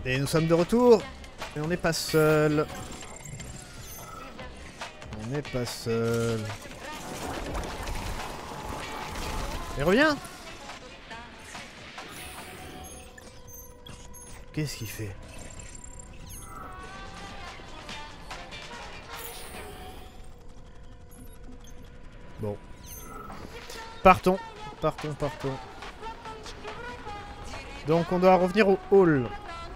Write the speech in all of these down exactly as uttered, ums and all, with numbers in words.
Et nous sommes de retour. Et on n'est pas seul. On n'est pas seul. Et reviens. Qu'est-ce qu'il fait? Bon. Partons. Partons, partons. Donc on doit revenir au hall.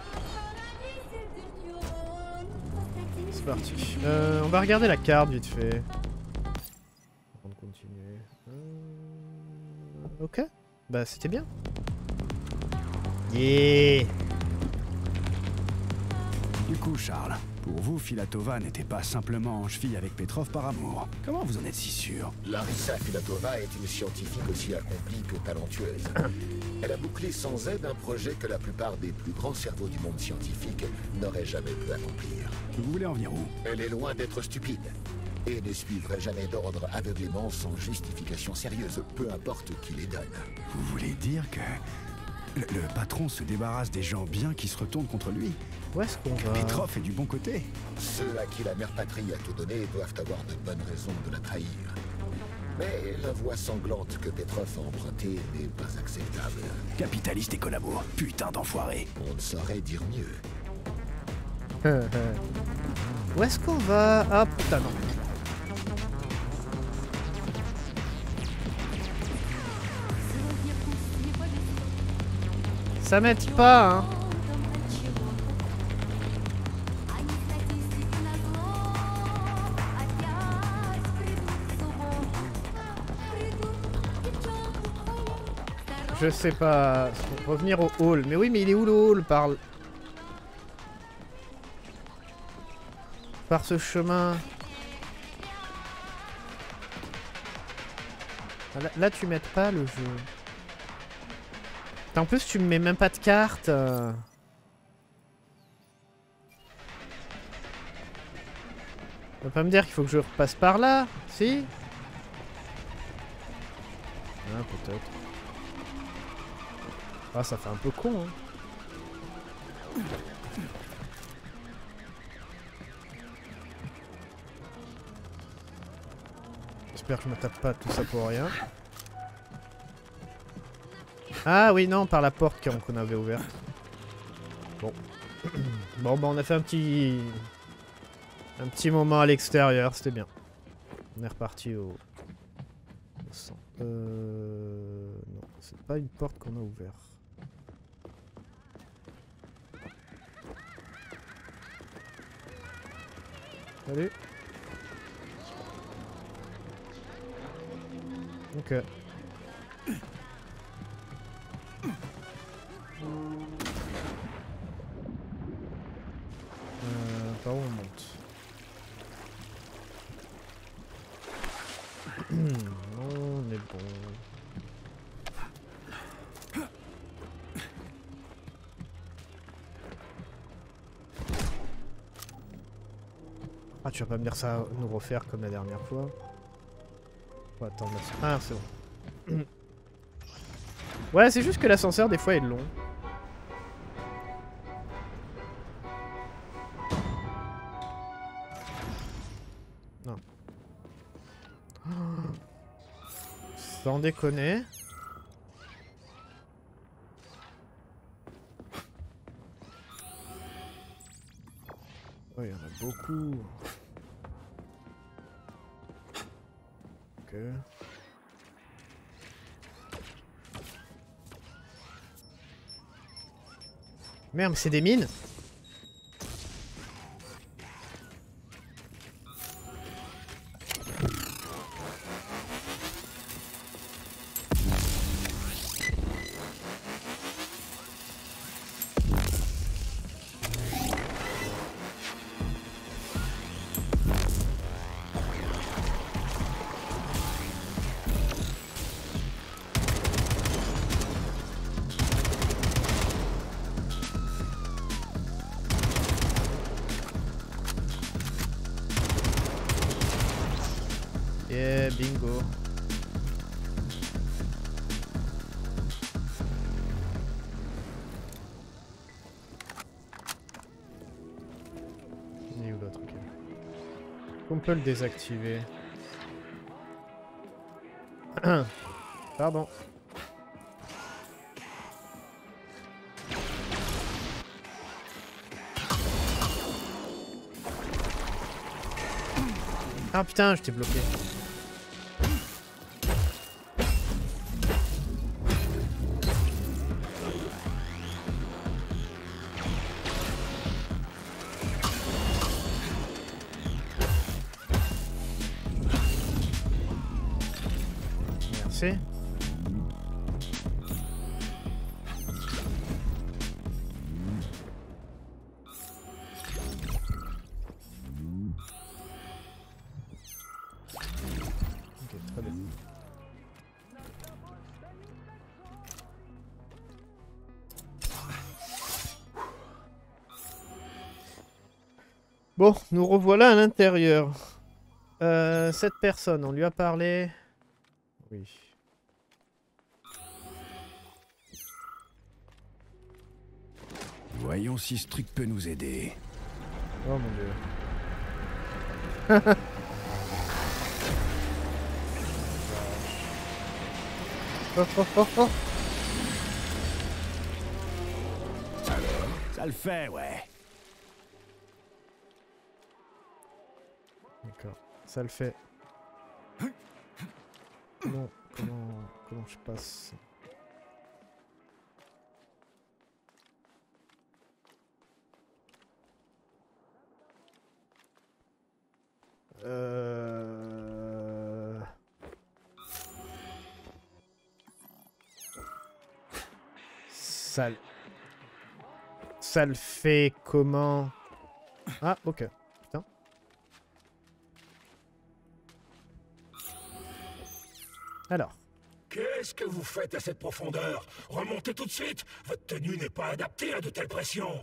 C'est parti. Euh, on va regarder la carte vite fait. Avant de continuer. Euh... Ok. Bah c'était bien. Yeah. Du coup, Charles, pour vous, Filatova n'était pas simplement en cheville avec Petrov par amour. Comment vous en êtes si sûr? Larissa Filatova est une scientifique aussi accomplie que talentueuse. Elle a bouclé sans aide un projet que la plupart des plus grands cerveaux du monde scientifique n'auraient jamais pu accomplir. Vous voulez en venir où? Elle est loin d'être stupide et ne suivrait jamais d'ordre aveuglément sans justification sérieuse, peu importe qui les donne. Vous voulez dire que le, le patron se débarrasse des gens bien qui se retournent contre lui? Où est-ce qu'on va? Petrov est du bon côté. Ceux à qui la mère patrie a tout donné doivent avoir de bonnes raisons de la trahir. Mais la voie sanglante que Petrov a empruntée n'est pas acceptable. Capitaliste et collabo, putain d'enfoiré. On ne saurait dire mieux. Où est-ce qu'on va? Ah putain non. Ça m'aide pas hein. Je sais pas. Revenir au hall. Mais oui, mais il est où le hall? Par... Par ce chemin. Là, là tu m'aides pas le jeu. En plus, tu me mets même pas de carte. Euh... Tu vas pas me dire qu'il faut que je repasse par là? Si? Ah, peut-être. Ah, ça fait un peu con, hein. J'espère que je me tape pas tout ça pour rien. Ah oui, non, par la porte qu'on avait ouverte. Bon. Bon, bah on a fait un petit... Un petit moment à l'extérieur, c'était bien. On est reparti au... au centre. Euh... Non, c'est pas une porte qu'on a ouverte. Salut. Ok. Euh, par où on monte? On est bon. Ah, tu vas pas me dire ça, nous refaire comme la dernière fois. Oh, attends, ah, c'est bon. Ouais, c'est juste que l'ascenseur, des fois, est long. Non. Sans déconner. Oh, il y en a beaucoup. Ok. Merde, mais c'est des mines. Yeah, bingo. On peut le désactiver. Pardon. Ah putain, je t'ai bloqué. Merci. Bon, nous revoilà à l'intérieur. Euh, cette personne, on lui a parlé. Oui. Voyons si ce truc peut nous aider. Oh mon dieu. Oh, oh, oh, oh. Alors, ça le fait, ouais. D'accord, ça le fait. Comment, comment, comment je passe? Euh... Ça... Ça le fait comment? Ah, ok. Putain. Alors. Qu'est-ce que vous faites à cette profondeur? Remontez tout de suite. Votre tenue n'est pas adaptée à de telles pressions.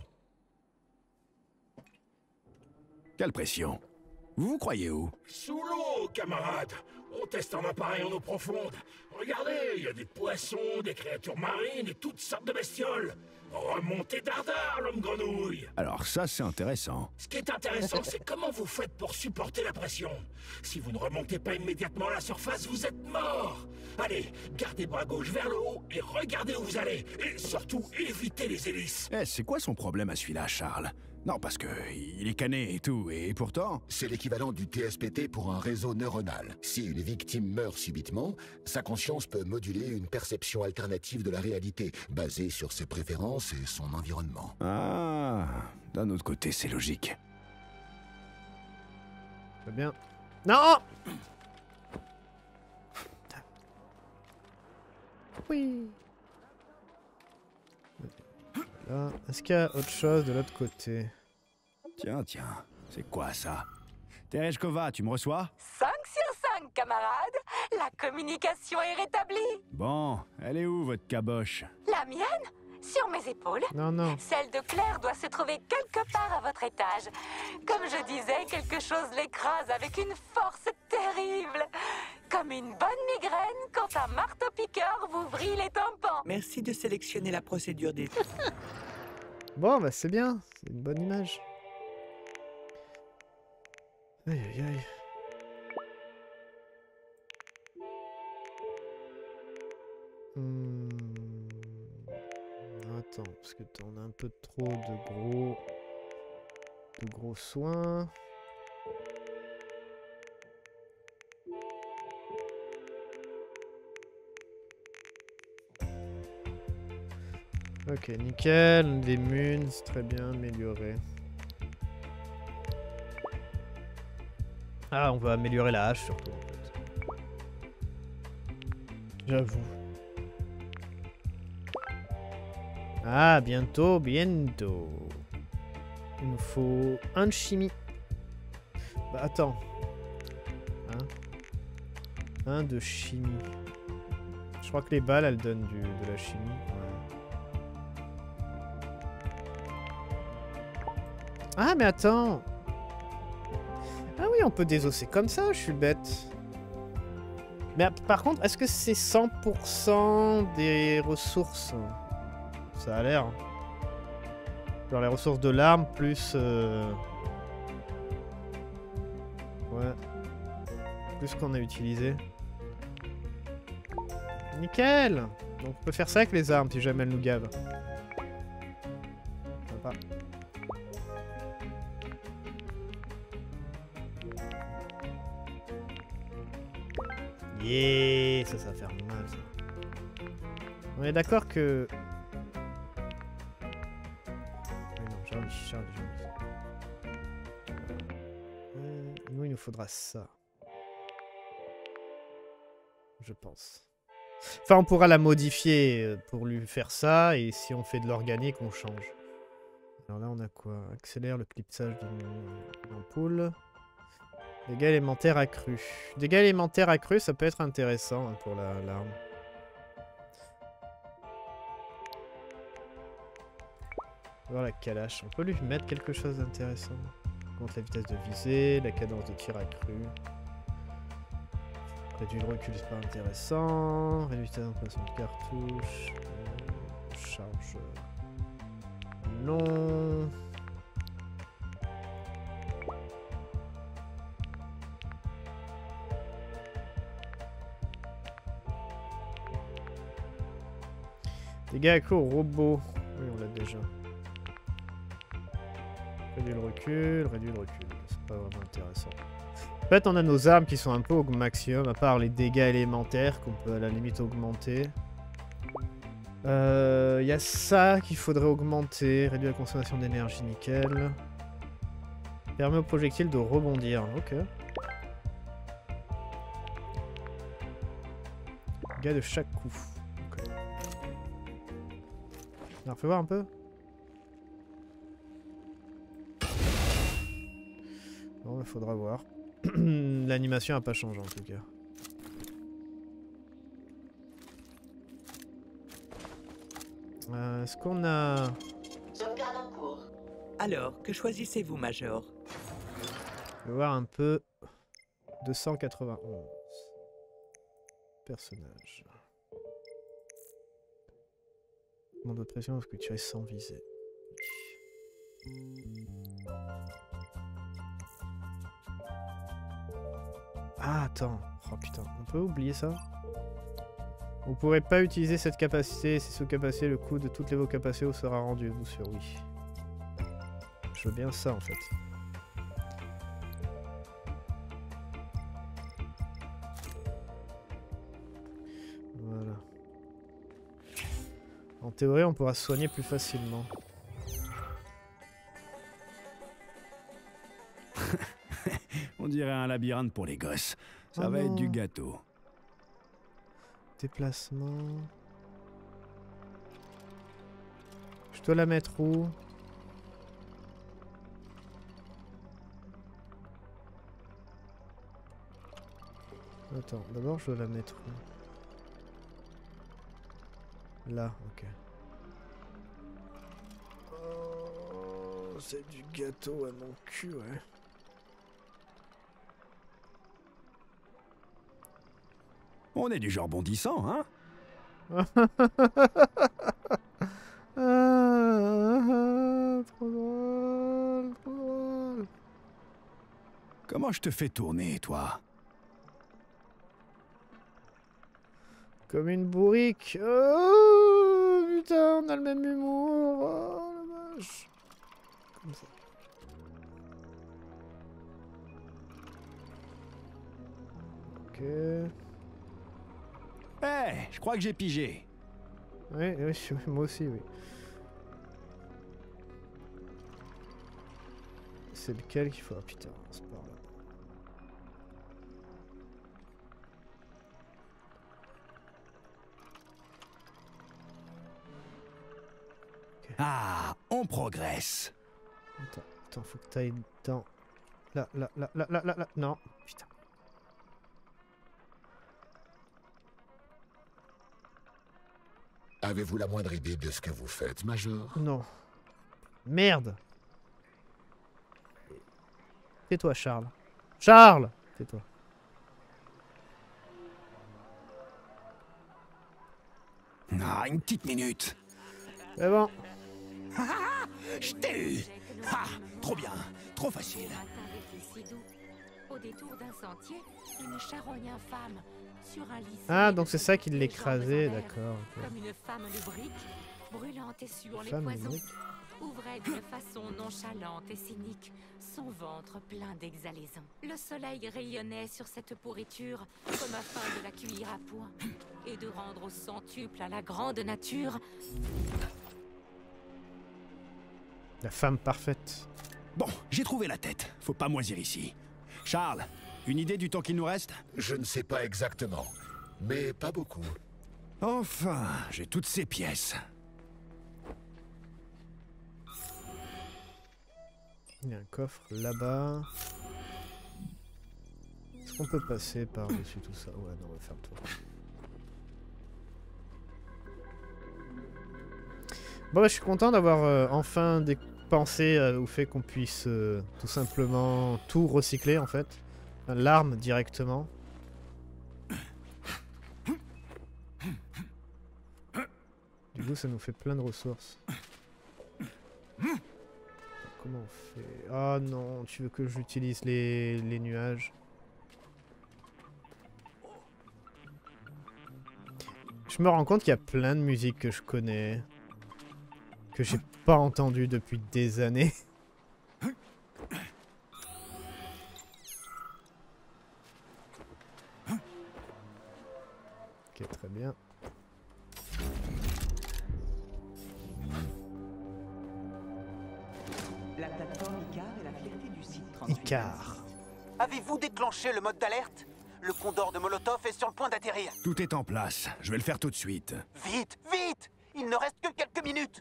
Quelle pression? Vous vous croyez où? Sous l'eau, camarade. On teste un appareil en eau profonde. Regardez, il y a des poissons, des créatures marines et toutes sortes de bestioles. Remontez dardard, l'homme grenouille. Alors ça, c'est intéressant. Ce qui est intéressant, c'est comment vous faites pour supporter la pression. Si vous ne remontez pas immédiatement à la surface, vous êtes mort. Allez, gardez bras gauche vers le haut et regardez où vous allez. Et surtout, évitez les hélices. Eh, c'est quoi son problème à celui-là, Charles? Non, parce que il est cané et tout, et pourtant... C'est l'équivalent du T S P T pour un réseau neuronal. Si une victime meurt subitement, sa conscience peut moduler une perception alternative de la réalité, basée sur ses préférences et son environnement. Ah, d'un autre côté, c'est logique. C'est bien. Non! Oui. Voilà. Est-ce qu'il y a autre chose de l'autre côté? Tiens, tiens, c'est quoi ça? Tereshkova, tu me reçois? cinq sur cinq, camarades. La communication est rétablie. Bon, elle est où, votre caboche? La mienne? Sur mes épaules. Non, non. Celle de Claire doit se trouver quelque part à votre étage. Comme je disais, quelque chose l'écrase avec une force terrible. Comme une bonne migraine quand un marteau-piqueur vous vrille les tympans. Merci de sélectionner la procédure des... Bon, bah c'est bien. C'est une bonne image. Aïe, aïe, aïe. Hmm. Attends, parce que on a un peu trop de gros... de gros soins. Ok, nickel. Des munes, très bien, amélioré. Ah, on va améliorer la hache surtout, en fait. J'avoue. Ah, bientôt, bientôt. Il nous faut un de chimie. Bah, attends. Hein? Un de chimie. Je crois que les balles, elles donnent du, de la chimie. Ouais. Ah, mais attends. Ah oui, on peut désosser comme ça, je suis bête. Mais par contre, est-ce que c'est cent pour cent des ressources? Ça a l'air. Genre les ressources de l'arme plus... Euh... Ouais, plus ce qu'on a utilisé. Nickel! Donc on peut faire ça avec les armes si jamais elles nous gavent. Sympa. Yeah, ça, ça va faire mal, ça. On est d'accord que... Mais non, Charlie, Charlie, Charlie. Euh, nous, il nous faudra ça. Je pense. Enfin, on pourra la modifier pour lui faire ça, et si on fait de l'organique, on change. Alors là, on a quoi? Accélère le clipsage de l'ampoule. Dégâts élémentaires accrus. Dégâts élémentaires accrus, ça peut être intéressant hein, pour la l'arme. Voir la calache. On peut lui mettre quelque chose d'intéressant. Contre la vitesse de visée, la cadence de tir accrue. Réduit le recul, c'est pas intéressant. Réduit la vitesse d'emplacement de cartouche. Euh, charge. Non. Dégâts accrus au robot. Oui, on l'a déjà. Réduit le recul, réduit le recul. C'est pas vraiment intéressant. En fait, on a nos armes qui sont un peu au maximum, à part les dégâts élémentaires qu'on peut à la limite augmenter. Il euh, y a ça qu'il faudrait augmenter. Réduire la consommation d'énergie, nickel. Permet au projectile de rebondir. Ok. Dégâts de chaque coup. Okay. Alors, fais voir un peu. Bon, il faudra voir. L'animation n'a pas changé en tout cas. Euh, Est-ce qu'on a... Sauvegarde en cours. Alors, que choisissez-vous, Major? Je vais voir un peu. deux cent quatre-vingt-onze. Personnage. Demande de pression parce que tu es sans viser. Ah, attends. Oh putain, on peut oublier ça? Vous ne pourrez pas utiliser cette capacité. Si sous capacité, le coût de toutes les vos capacités sera rendu. Vous sur oui. Je veux bien ça en fait. Voilà. En théorie, on pourra se soigner plus facilement. On dirait un labyrinthe pour les gosses. Ça Oh va non. être du gâteau. Déplacement. Je dois la mettre où? Attends, d'abord je dois la mettre où? Là, ok. Oh, c'est du gâteau à mon cul, ouais. On est du genre bondissant, hein? Ah, trop drôle, trop drôle. Comment je te fais tourner, toi? Comme une bourrique. Oh putain, on a le même humour. Oh la vache. Comme ça. Ok. Eh, hey, je crois que j'ai pigé. Oui, oui, moi aussi, oui. C'est lequel qu'il faut... Ah putain, c'est par là. Okay. Ah, on progresse. Attends, attends, faut que t'ailles dans... Là, là, là, là, là, là, là, non, putain. Avez-vous la moindre idée de ce que vous faites, Major? Non. Merde. Tais-toi, Charles. Charles! Tais-toi. Ah, une petite minute. C'est bon. Je t'ai eu. Ah, trop bien, trop facile. Au détour d'un sentier, une charogne infâme sur un lit. Ah, donc c'est ça qui l'écrasait, d'accord. Okay. Comme une femme de briques, brûlante et suant les Femme de poisons, briques. ouvrait d'une façon nonchalante et cynique son ventre plein d'exhalaisons. Le soleil rayonnait sur cette pourriture comme afin de la cuire à point et de rendre au centuple à la grande nature La femme parfaite. Bon, j'ai trouvé la tête. Faut pas moisir ici. Charles, une idée du temps qu'il nous reste? Je ne sais pas exactement, mais pas beaucoup. Enfin, j'ai toutes ces pièces. Il y a un coffre là-bas. Est-ce qu'on peut passer par-dessus tout ça? Ouais, non, on va faire le tour. Bon, bah, je suis content d'avoir euh, enfin pensé euh, au fait qu'on puisse euh, tout simplement tout recycler en fait. Enfin, l'arme directement. Du coup, ça nous fait plein de ressources. Comment on fait? Ah non, tu veux que j'utilise les, les nuages? Je me rends compte qu'il y a plein de musiques que je connais, que j'ai pas entendu depuis des années. Ok, très bien. La plateforme Icar est la fierté du site trente-huit. Icar. Avez-vous déclenché le mode d'alerte? Le condor de Molotov est sur le point d'atterrir. Tout est en place. Je vais le faire tout de suite. Vite, vite! Il ne reste que quelques minutes.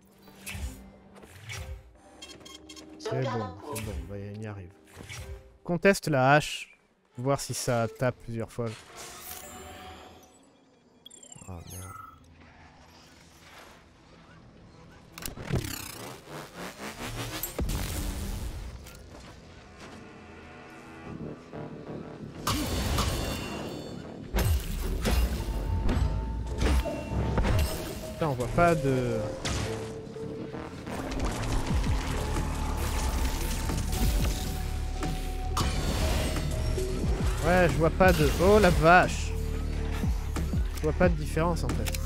C'est bon, c'est bon, bah, on y arrive. Conteste la hache. Voir si ça tape plusieurs fois. Ah merde. Putain, on voit pas de... Ouais, je vois pas de... Oh la vache! Je vois pas de différence en fait.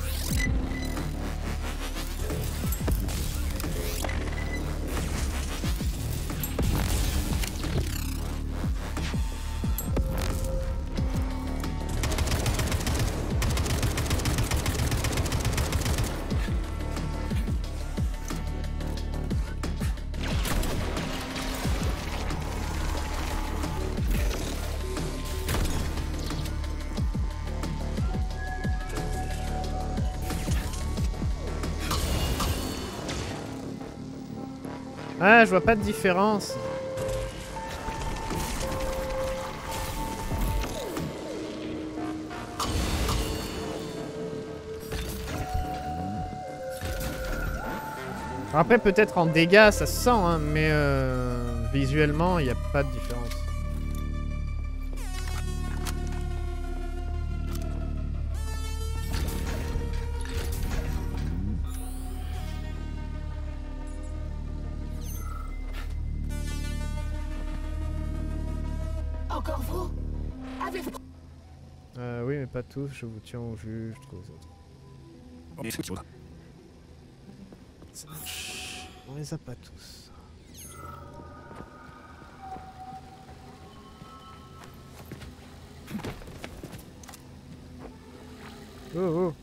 Ah, je vois pas de différence. Après, peut-être en dégâts, ça se sent, hein, mais euh, visuellement, il n'y a pas de différence. Encore vous? Avez-vous... Euh, oui, mais pas tous. Je vous tiens au jus, je trouve les autres. Ça marche. On les a pas tous. Oh oh.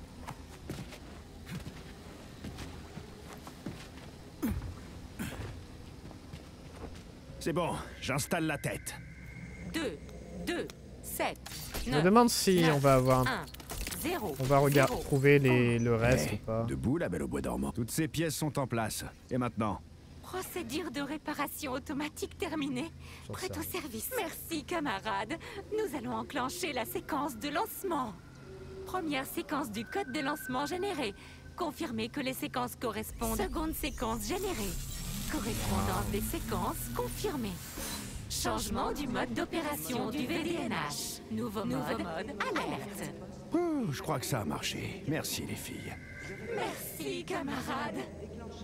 C'est bon, j'installe la tête. deux, deux, sept, Je me neuf, demande si on va avoir... un, zéro, On va regarder, zéro. trouver les, le reste Hey, ou pas. debout, la belle au bois dormant. Toutes ces pièces sont en place. Et maintenant? Procédure de réparation automatique terminée. J'en Prête sais au rien. service. Merci, camarades. Nous allons enclencher la séquence de lancement. Première séquence du code de lancement généré. Confirmez que les séquences correspondent. Seconde séquence générée. Correspondance des séquences confirmée. Changement du mode d'opération du V D N H. Nouveau mode, alerte. Oh, je crois que ça a marché. Merci les filles. Merci, camarades.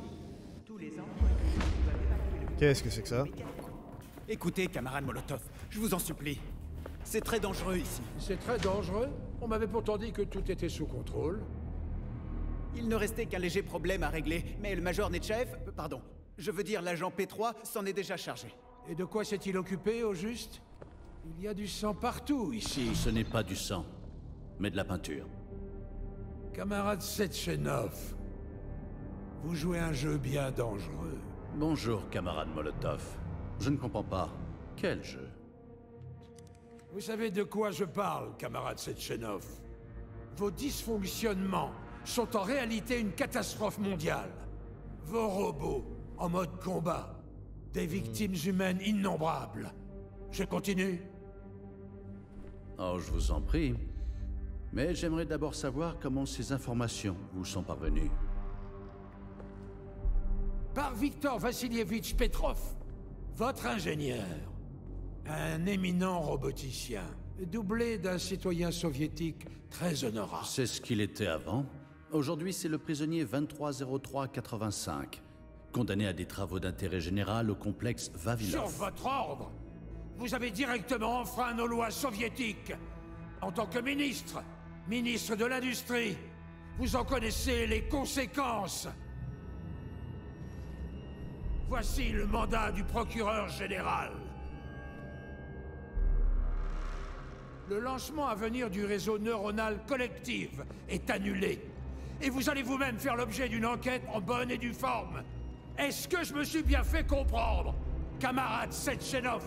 Qu'est-ce que c'est que ça? Écoutez, camarade Molotov, Je vous en supplie. C'est très dangereux ici. C'est très dangereux? On m'avait pourtant dit que tout était sous contrôle. Il ne restait qu'un léger problème à régler, mais le Major Netchaev, euh, pardon, je veux dire l'agent P trois, s'en est déjà chargé. Et de quoi s'est-il occupé, au juste? Il y a du sang partout, ici. Ce n'est pas du sang, mais de la peinture. Camarade Sechenov, vous jouez un jeu bien dangereux. Bonjour, camarade Molotov. Je ne comprends pas. Quel jeu? Vous savez de quoi je parle, camarade Sechenov? Vos dysfonctionnements sont en réalité une catastrophe mondiale. Vos robots, en mode combat, des victimes humaines innombrables. Je continue? Oh, je vous en prie. Mais j'aimerais d'abord savoir comment ces informations vous sont parvenues. Par Viktor Vassilievitch Petrov, votre ingénieur. Un éminent roboticien, doublé d'un citoyen soviétique très honorable. C'est ce qu'il était avant. Aujourd'hui, c'est le prisonnier vingt-trois zéro trois quatre-vingt-cinq, condamné à des travaux d'intérêt général au complexe Vavilov. Sur votre ordre, vous avez directement enfreint nos lois soviétiques. En tant que ministre, ministre de l'Industrie, vous en connaissez les conséquences. Voici le mandat du procureur général. Le lancement à venir du réseau neuronal collectif est annulé. Et vous allez vous-même faire l'objet d'une enquête en bonne et due forme. Est-ce que je me suis bien fait comprendre, camarade Sechenov?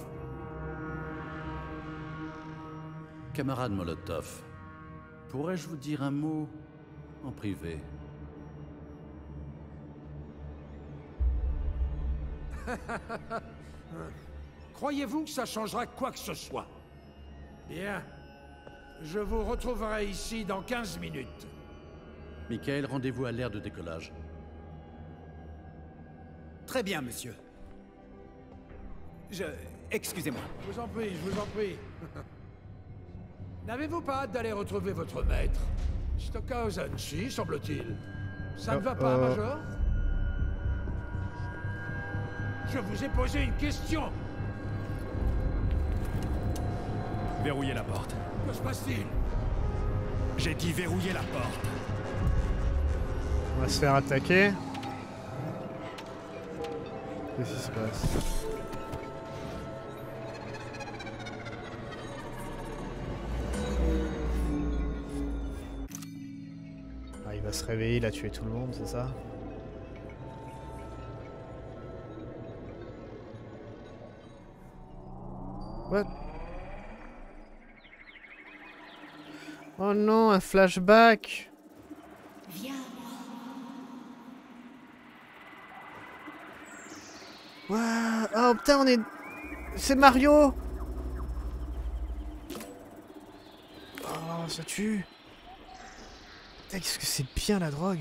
Camarade Molotov, pourrais-je vous dire un mot en privé? Croyez-vous que ça changera quoi que ce soit? Bien. Je vous retrouverai ici dans quinze minutes. Michael, rendez-vous à l'aire de décollage. Très bien, monsieur. Je... Excusez-moi. Je vous en prie, je vous en prie. N'avez-vous pas hâte d'aller retrouver votre maître? Stockhausen, si, semble-t-il. Ça ne va pas, Euh, euh. Major? Je vous ai posé une question. Verrouillez la porte. Que se passe-t-il? J'ai dit verrouiller la porte. On va se faire attaquer. Qu'est-ce qui se passe? Ah, il va se réveiller, il a tué tout le monde, c'est ça? What? Oh non, un flashback! Viens. Waouh! Oh putain, on est... C'est Mario! Oh, ça tue! Putain, qu'est-ce que c'est bien la drogue!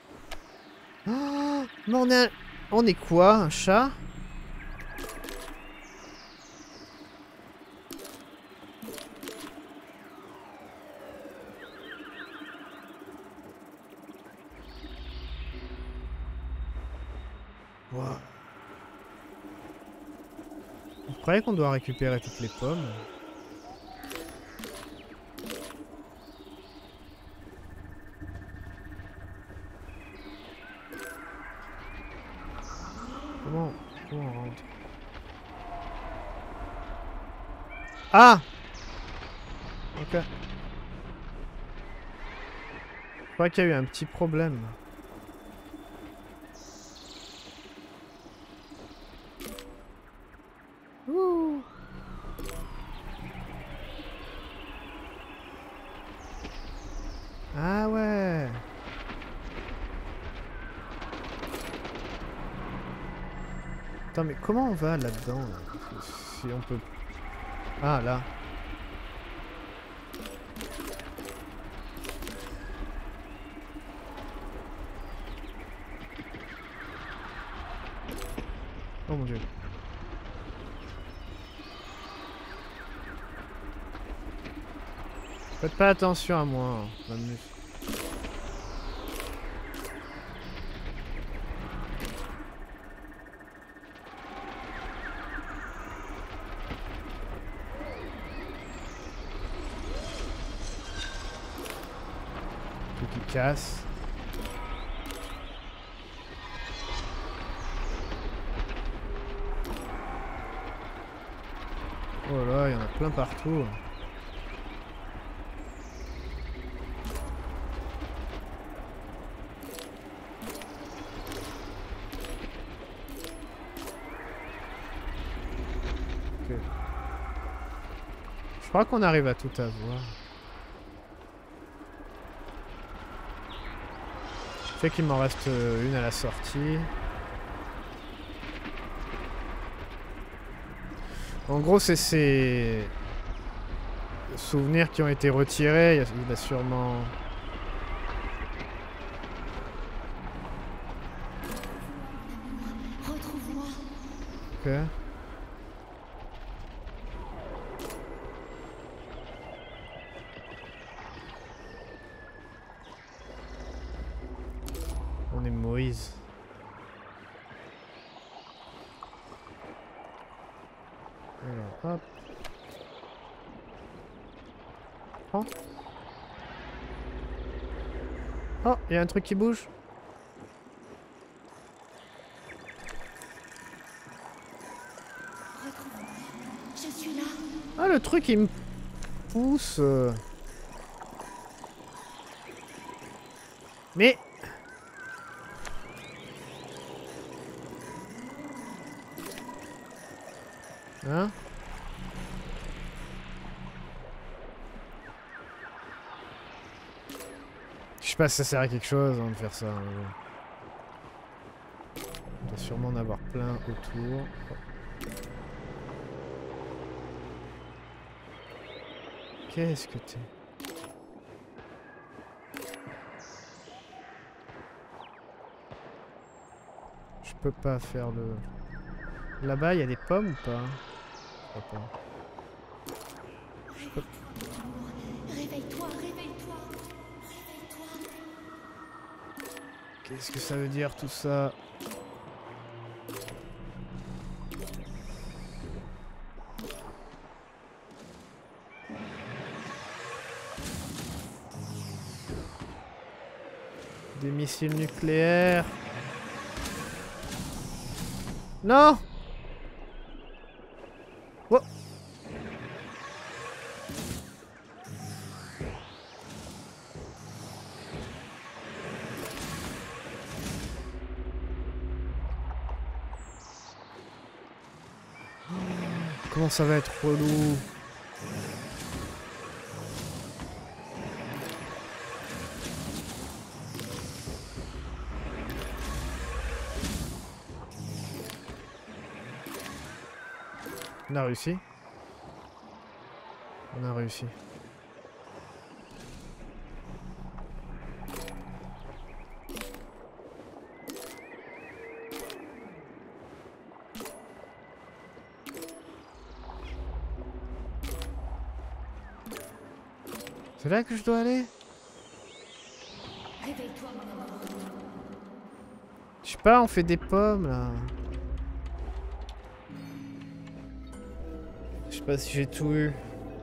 Oh, mais on est... Un... On est quoi? Un chat? Wow. Vous croyez qu'on doit récupérer toutes les pommes? Comment, comment on rentre? Ah! Ok. Je crois qu'il y a eu un petit problème. Ouh. Ah ouais. Attends, mais comment on va là-dedans là? Si on peut... Ah, là. Oh mon dieu. Faites pas attention à moi, Magnus. casse. Oh là, il y en a plein partout. Okay. Je crois qu'on arrive à tout avoir. Fait qu'il m'en reste une à la sortie. En gros, c'est ces souvenirs qui ont été retirés. Il a sûrement... Retrouve-moi. Ok. On est Moïse. Alors, hop. Oh. Oh, il y a un truc qui bouge. Je suis là. Ah, le truc, il me pousse. Mais... Hein? Je sais pas si ça sert à quelque chose hein, de faire ça. Hein. On doit sûrement en avoir plein autour. Qu'est-ce que t'es? Je peux pas faire le... Là-bas, il y a des pommes ou pas? Je crois pas. Je peux... Réveille-toi, réveille-toi. Réveille-toi. Qu'est-ce que ça veut dire tout ça? Des missiles nucléaires. Non! Oh. Comment ça va être relou? On a réussi. On a réussi. C'est là que je dois aller? Réveille-toi, mon amour. Je sais pas, on fait des pommes là. Je sais pas si j'ai tout eu.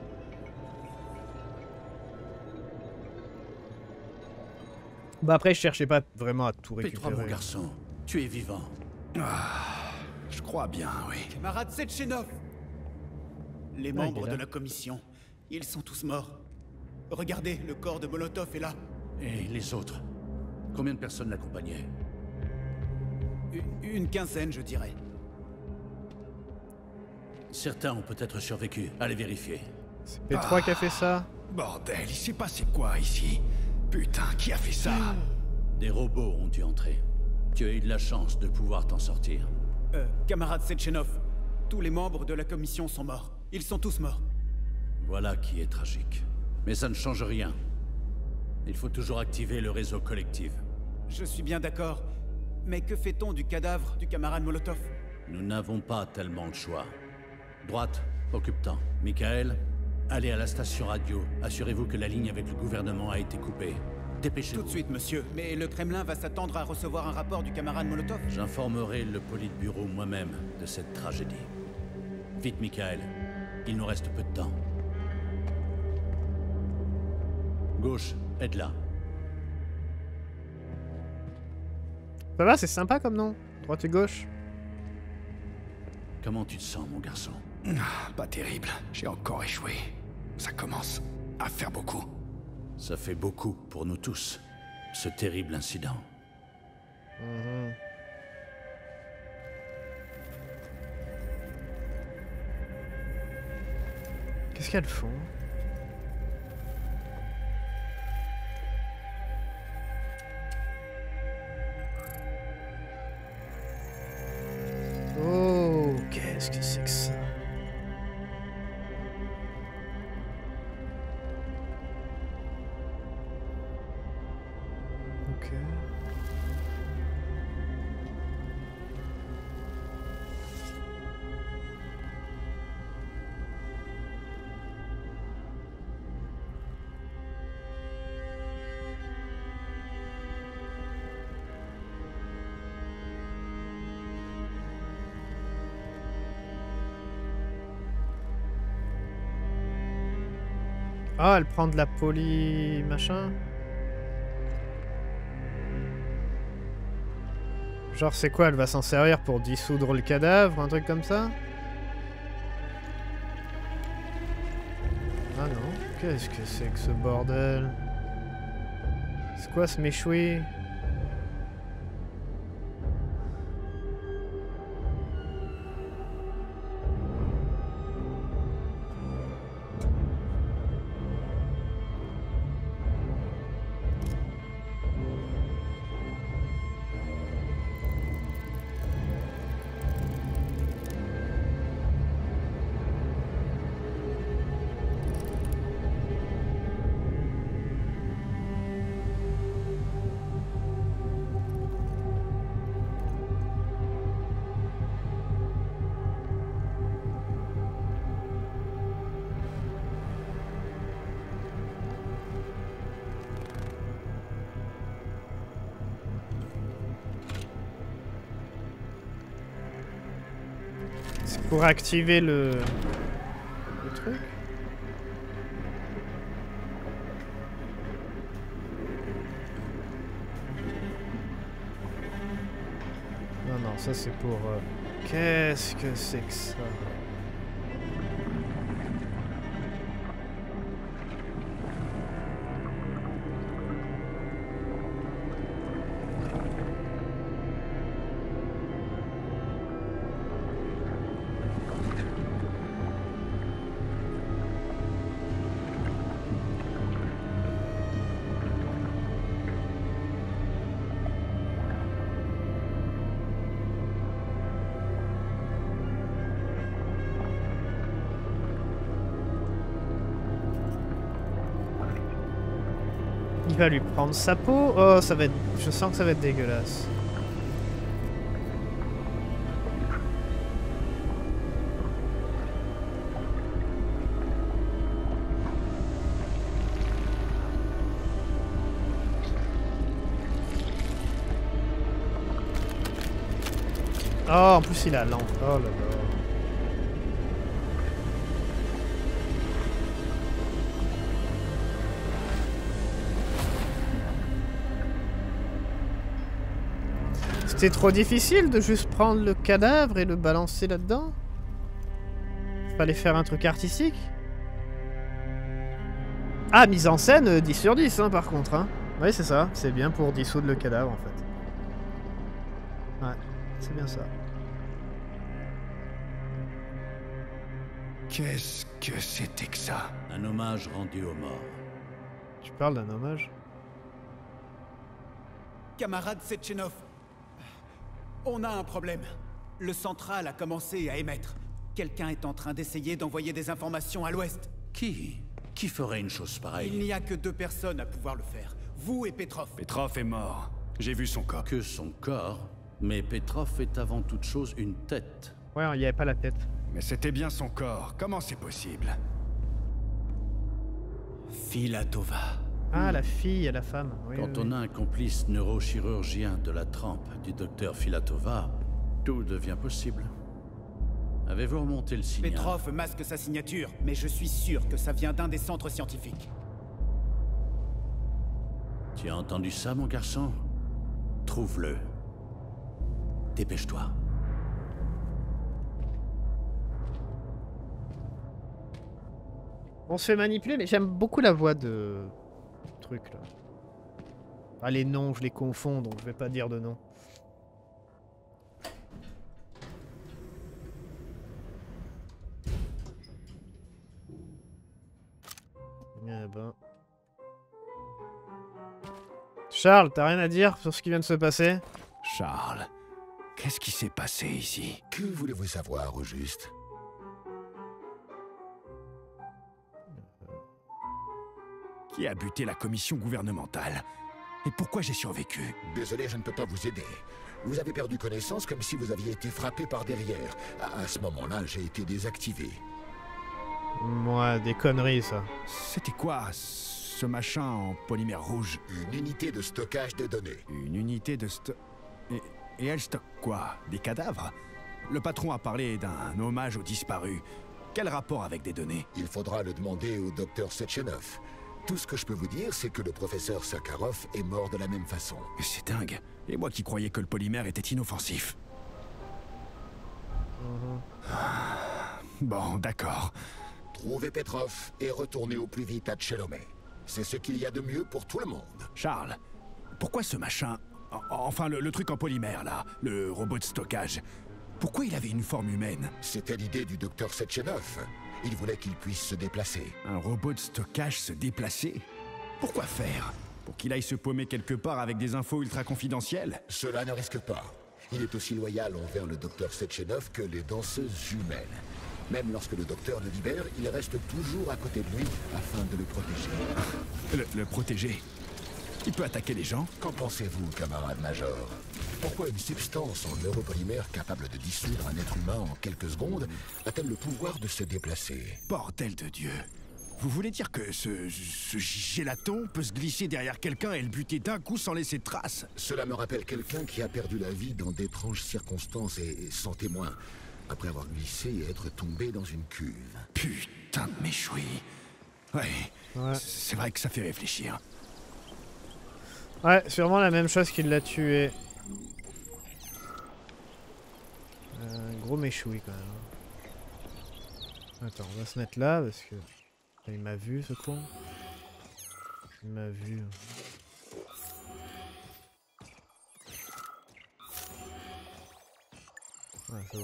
Bah après je cherchais pas vraiment à tout récupérer. P trois, mon garçon, tu es vivant. Ah, je crois bien, oui. Camarade Sechenov, les Ah, membres il est là. de la commission, ils sont tous morts. Regardez, le corps de Molotov est là. Et les autres? Combien de personnes l'accompagnaient? Une, une quinzaine, je dirais. Certains ont peut-être survécu. Allez vérifier. C'est P trois ah, qui a fait ça? Bordel, il s'est passé quoi ici? Putain, qui a fait ça? Des robots ont dû entrer. Tu as eu de la chance de pouvoir t'en sortir. Euh, camarade Sechenov, tous les membres de la commission sont morts. Ils sont tous morts. Voilà qui est tragique. Mais ça ne change rien. Il faut toujours activer le réseau collectif. Je suis bien d'accord. Mais que fait-on du cadavre du camarade Molotov? Nous n'avons pas tellement de choix. Droite, occupe-t'en. Michael, allez à la station radio. Assurez-vous que la ligne avec le gouvernement a été coupée. Dépêchez-vous. Tout de suite, monsieur. Mais le Kremlin va s'attendre à recevoir un rapport du camarade Molotov. J'informerai le Politburo moi-même de cette tragédie. Vite, Michael. Il nous reste peu de temps. Gauche, aide-la. Ça va, c'est sympa comme nom. Droite et gauche. Comment tu te sens, mon garçon? Pas terrible. J'ai encore échoué. Ça commence à faire beaucoup. Ça fait beaucoup pour nous tous, ce terrible incident. Mmh. Qu'est-ce qu'elles font? Oh, qu'est-ce que c'est que ça? Ok. Ah, elle prend de la poly... machin. Genre, c'est quoi? Elle va s'en servir pour dissoudre le cadavre, un truc comme ça? Ah non, qu'est-ce que c'est que ce bordel? C'est quoi ce méchoui? C'est pour activer le... le truc. Non, non, ça c'est pour... Euh... Qu'est-ce que c'est que ça? Il va lui prendre sa peau. Oh, ça va être... Je sens que ça va être dégueulasse. Oh, en plus il a l'encre. Oh là là. C'était trop difficile de juste prendre le cadavre et le balancer là-dedans? Fallait faire un truc artistique? Ah, mise en scène, euh, dix sur dix, hein, par contre. Hein. Oui, c'est ça. C'est bien pour dissoudre le cadavre, en fait. Ouais, c'est bien ça. Qu'est-ce que c'était que ça? Un hommage rendu aux morts. Tu parles d'un hommage? Camarade Sechenov, on a un problème. Le central a commencé à émettre. Quelqu'un est en train d'essayer d'envoyer des informations à l'ouest. Qui? Qui ferait une chose pareille? Il n'y a que deux personnes à pouvoir le faire. Vous et Petrov. Petrov est mort. J'ai vu son corps. Que son corps? Mais Petrov est avant toute chose une tête. Ouais, il n'y avait pas la tête. Mais c'était bien son corps. Comment c'est possible? Filatova. Ah, la fille et la femme. Oui, Quand oui, on oui. a un complice neurochirurgien de la trempe du docteur Filatova, tout devient possible. Avez-vous remonté le signal? Petrov masque sa signature, mais je suis sûr que ça vient d'un des centres scientifiques. Tu as entendu ça, mon garçon? Trouve-le. Dépêche-toi. On se fait manipuler, mais j'aime beaucoup la voix de... truc là. Ah, les noms, je les confonds, donc je vais pas dire de nom. Eh ben... Charles, t'as rien à dire sur ce qui vient de se passer? Charles, qu'est-ce qui s'est passé ici? Que voulez-vous savoir au juste? Qui a buté la commission gouvernementale? Et pourquoi j'ai survécu? Désolé, je ne peux pas vous aider. Vous avez perdu connaissance comme si vous aviez été frappé par derrière. À, à ce moment-là, j'ai été désactivé. Moi, des conneries, ça. C'était quoi, ce machin en polymère rouge? Une unité de stockage de données. Une unité de sto... Et, et elle stocke quoi? Des cadavres? Le patron a parlé d'un hommage aux disparus. Quel rapport avec des données? Il faudra le demander au docteur Sechenov. Tout ce que je peux vous dire, c'est que le professeur Sakharov est mort de la même façon. C'est dingue. Et moi qui croyais que le polymère était inoffensif. Mm-hmm. Bon, d'accord. Trouvez Petrov et retournez au plus vite à Tchelomé. C'est ce qu'il y a de mieux pour tout le monde. Charles, pourquoi ce machin... Enfin, le, le truc en polymère, là, le robot de stockage, pourquoi il avait une forme humaine? C'était l'idée du docteur Sechenov. Il voulait qu'il puisse se déplacer. Un robot de stockage se déplacer? Pourquoi faire? Pour qu'il aille se paumer quelque part avec des infos ultra confidentielles? Cela ne risque pas. Il est aussi loyal envers le docteur Sechenov que les danseuses jumelles. Même lorsque le docteur le libère, il reste toujours à côté de lui afin de le protéger. Le, le protéger? Il peut attaquer les gens? Qu'en pensez-vous, camarade major? Pourquoi une substance en neuropolymère capable de dissoudre un être humain en quelques secondes a-t-elle le pouvoir de se déplacer? Bordel de Dieu! Vous voulez dire que ce, ce gélaton peut se glisser derrière quelqu'un et le buter d'un coup sans laisser de traces? Cela me rappelle quelqu'un qui a perdu la vie dans d'étranges circonstances et, et sans témoin, après avoir glissé et être tombé dans une cuve. Putain de méchoui! Ouais, ouais. C'est vrai que ça fait réfléchir. Ouais, sûrement la même chose qui l'a tué. Un gros méchoui quand même. Attends, on va se mettre là parce que... Il m'a vu ce con. Il m'a vu. Ouais, c'est bon.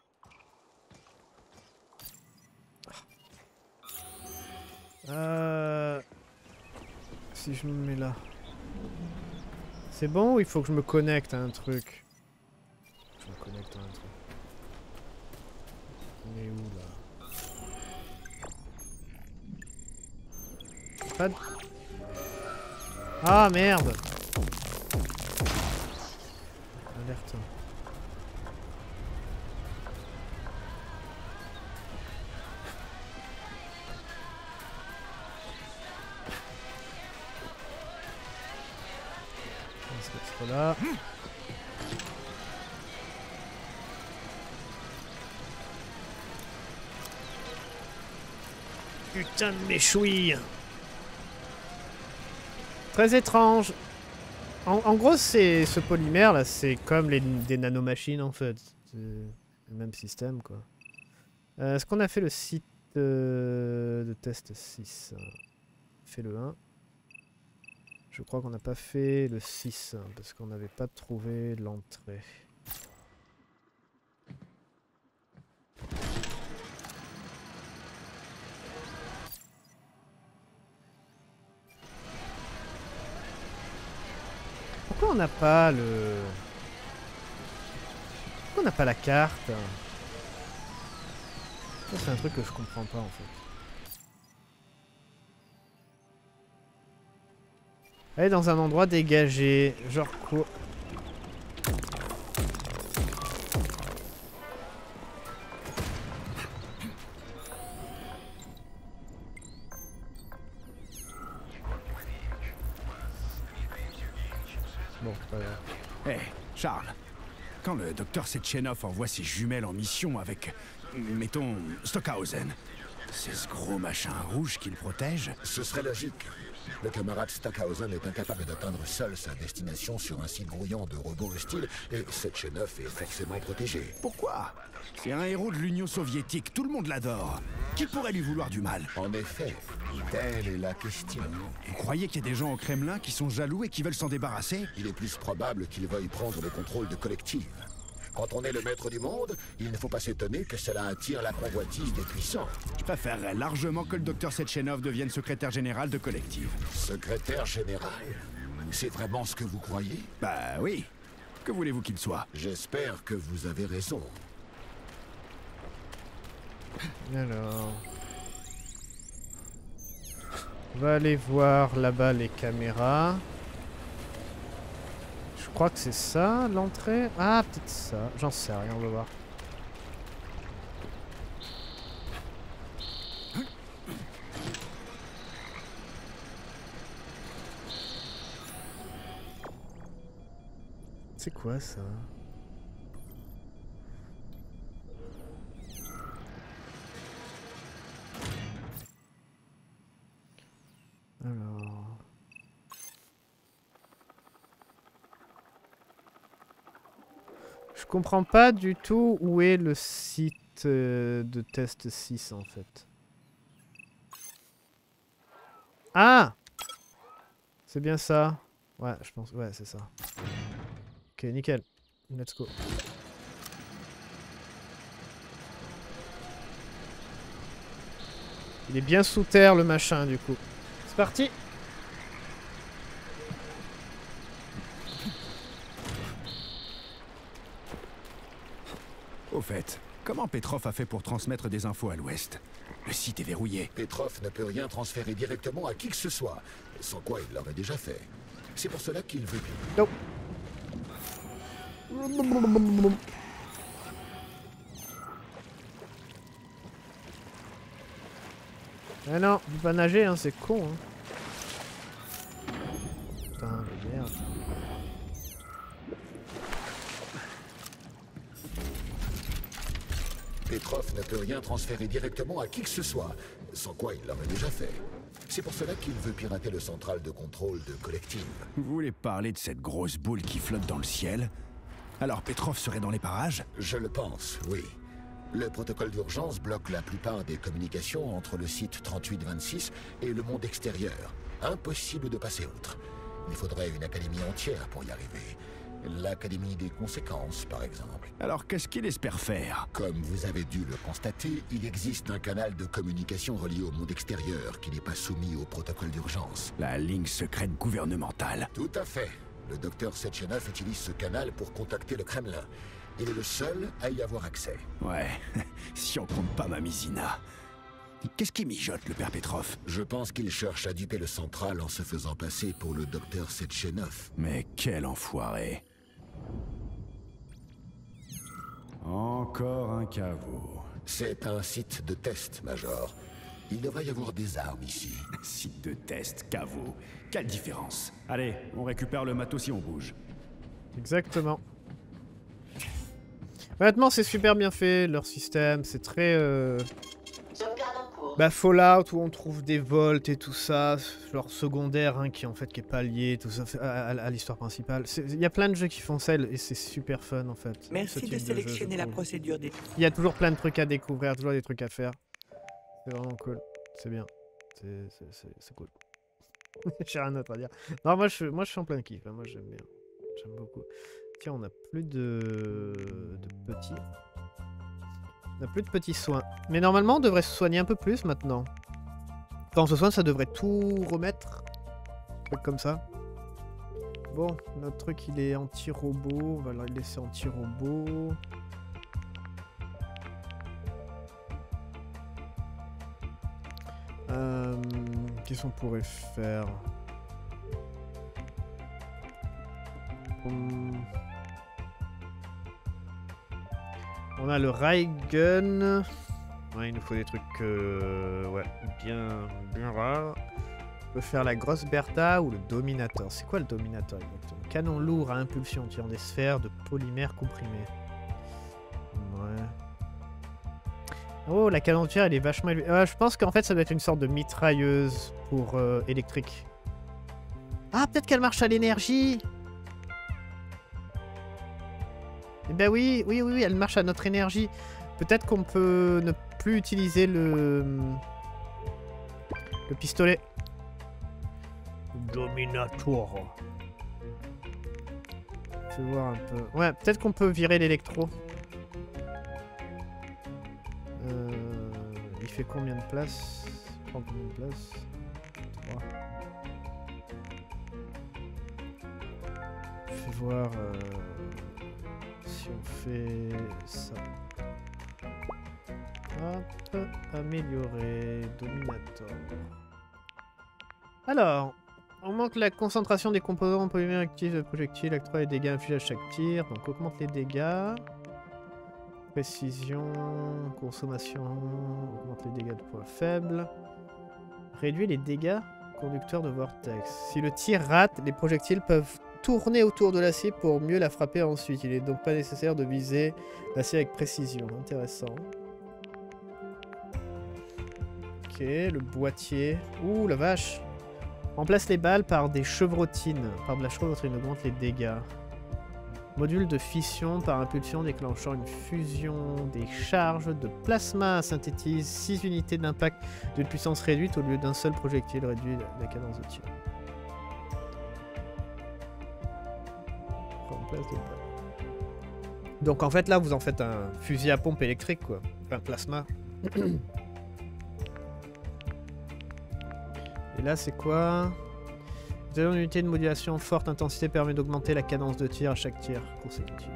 Euh... Si je me mets là. C'est bon ou il faut que je me connecte à un truc? Je me connecte à un truc. On est où là? Pas de... Ah merde! Alerte. On va se mettre là. Putain de méchoui! Très étrange. En, en gros, c'est ce polymère là, c'est comme les, des nanomachines en fait. C'est le même système quoi. Euh, Est-ce qu'on a fait le site euh, de test six? Fait le un. Je crois qu'on n'a pas fait le six parce qu'on n'avait pas trouvé l'entrée. Pourquoi on n'a pas le... Pourquoi on n'a pas la carte? C'est un truc que je comprends pas en fait. Aller dans un endroit dégagé, genre quoi? Bon, c'est pas grave. Hé, hey, Charles, quand le docteur Sechenov envoie ses jumelles en mission avec, mettons, Stockhausen, C'est ce gros machin rouge qui le protège? Ce serait logique. Le camarade Stockhausen est incapable d'atteindre seul sa destination sur un site grouillant de robots hostiles, et Sechenov est forcément protégé. Pourquoi? C'est un héros de l'Union soviétique, tout le monde l'adore. Qui pourrait lui vouloir du mal? En effet, telle est la question. Vous croyez qu'il y a des gens au Kremlin qui sont jaloux et qui veulent s'en débarrasser? Il est plus probable qu'ils veuillent prendre le contrôle de Collective. Quand on est le maître du monde, il ne faut pas s'étonner que cela attire la convoitise des puissants. Je préférerais largement que le docteur Sechenov devienne secrétaire général de Collective. Secrétaire général? C'est vraiment ce que vous croyez? Bah oui. Que voulez-vous qu'il soit? J'espère que vous avez raison. Alors... On va aller voir là-bas les caméras. Je crois que c'est ça, l'entrée. Ah, peut-être ça. J'en sais rien, on va voir. C'est quoi ça? Alors... Je comprends pas du tout où est le site euh, de test six en fait. Ah! C'est bien ça. Ouais, je pense. Ouais, c'est ça. Ok, nickel. Let's go. Il est bien sous terre le machin du coup. C'est parti! Au fait, comment Petrov a fait pour transmettre des infos à l'Ouest? Le site est verrouillé. Petrov ne peut rien transférer directement à qui que ce soit, sans quoi il l'aurait déjà fait. C'est pour cela qu'il veut... Non. Ah non, il peut pas nager, hein, c'est con. Hein. Putain, de merde. Petrov ne peut rien transférer directement à qui que ce soit, sans quoi il l'aurait déjà fait. C'est pour cela qu'il veut pirater le central de contrôle de Collective. Vous voulez parler de cette grosse boule qui flotte dans le ciel? Alors Petrov serait dans les parages? Je le pense, oui. Le protocole d'urgence bloque la plupart des communications entre le site trente-huit vingt-six et le monde extérieur. Impossible de passer outre. Il faudrait une académie entière pour y arriver. L'Académie des conséquences, par exemple. Alors qu'est-ce qu'il espère faire? Comme vous avez dû le constater, il existe un canal de communication relié au monde extérieur qui n'est pas soumis au protocole d'urgence. La ligne secrète gouvernementale. Tout à fait. Le docteur Sechenov utilise ce canal pour contacter le Kremlin. Il est le seul à y avoir accès. Ouais, si on compte pas ma Mizina. Qu'est-ce qui mijote, le père Petrov? Je pense qu'il cherche à duper le central en se faisant passer pour le docteur Sechenov. Mais quel enfoiré. Encore un caveau. C'est un site de test, Major. Il devrait y avoir des armes ici. Site de test, caveau. Quelle différence? Allez, on récupère le matos si on bouge. Exactement. Honnêtement, c'est super bien fait, leur système. C'est très... Euh... Bah, Fallout où on trouve des volts et tout ça, genre secondaire hein, qui en fait qui est pas lié tout ça à, à, à l'histoire principale. Il y a plein de jeux qui font ça et c'est super fun en fait. Merci de sélectionner de jeu, la procédure des... Il y a toujours plein de trucs à découvrir, toujours des trucs à faire. C'est vraiment cool, c'est bien, c'est cool. J'ai rien d'autre à dire. Non, moi je, moi je suis en plein kiff, moi j'aime bien, j'aime beaucoup. Tiens, on a plus de, de petits... On n'a plus de petits soins. Mais normalement, on devrait se soigner un peu plus maintenant. Quand on se soigne, ça devrait tout remettre. Un truc comme ça. Bon, notre truc, il est anti-robot. On va le laisser anti-robot. Euh, Qu'est-ce qu'on pourrait faire hum... On a le Raygun. Ouais, il nous faut des trucs euh, ouais, bien, bien rares. On peut faire la grosse Bertha ou le Dominator. C'est quoi le Dominator exactement? Canon lourd à impulsion tirant des sphères de polymère comprimé. Ouais. Oh, la cadence de tir, elle est vachement élevée. Euh, je pense qu'en fait, ça doit être une sorte de mitrailleuse pour euh, électrique. Ah, peut-être qu'elle marche à l'énergie. Eh ben oui, oui, oui, oui, elle marche à notre énergie. Peut-être qu'on peut ne plus utiliser le... le pistolet. Dominator. Je vais voir un peu. Ouais, peut-être qu'on peut virer l'électro. Euh, il fait combien de place? Il prend combien de place? trois. Je vais voir euh, si on fait ça. Hop, améliorer, Dominator. Alors, on manque la concentration des composants polymères actifs de projectiles, octroie les dégâts infligés à chaque tir, donc augmente les dégâts. Précision, consommation, augmente les dégâts de points faibles. Réduit les dégâts conducteurs de vortex. Si le tir rate, les projectiles peuvent tourner autour de la cible pour mieux la frapper ensuite. Il est donc pas nécessaire de viser la cible avec précision. Intéressant. Ok, le boîtier. Ouh, la vache. Remplace les balles par des chevrotines. Par de la chevrotine, augmente les dégâts. Module de fission par impulsion déclenchant une fusion des charges de plasma. Synthétise six unités d'impact d'une puissance réduite au lieu d'un seul projectile. Réduit la cadence de tir. Remplace des balles. Donc en fait là vous en faites un fusil à pompe électrique quoi. Un plasma. Et là c'est quoi? Une unité de modulation forte intensité permet d'augmenter la cadence de tir à chaque tir consécutif.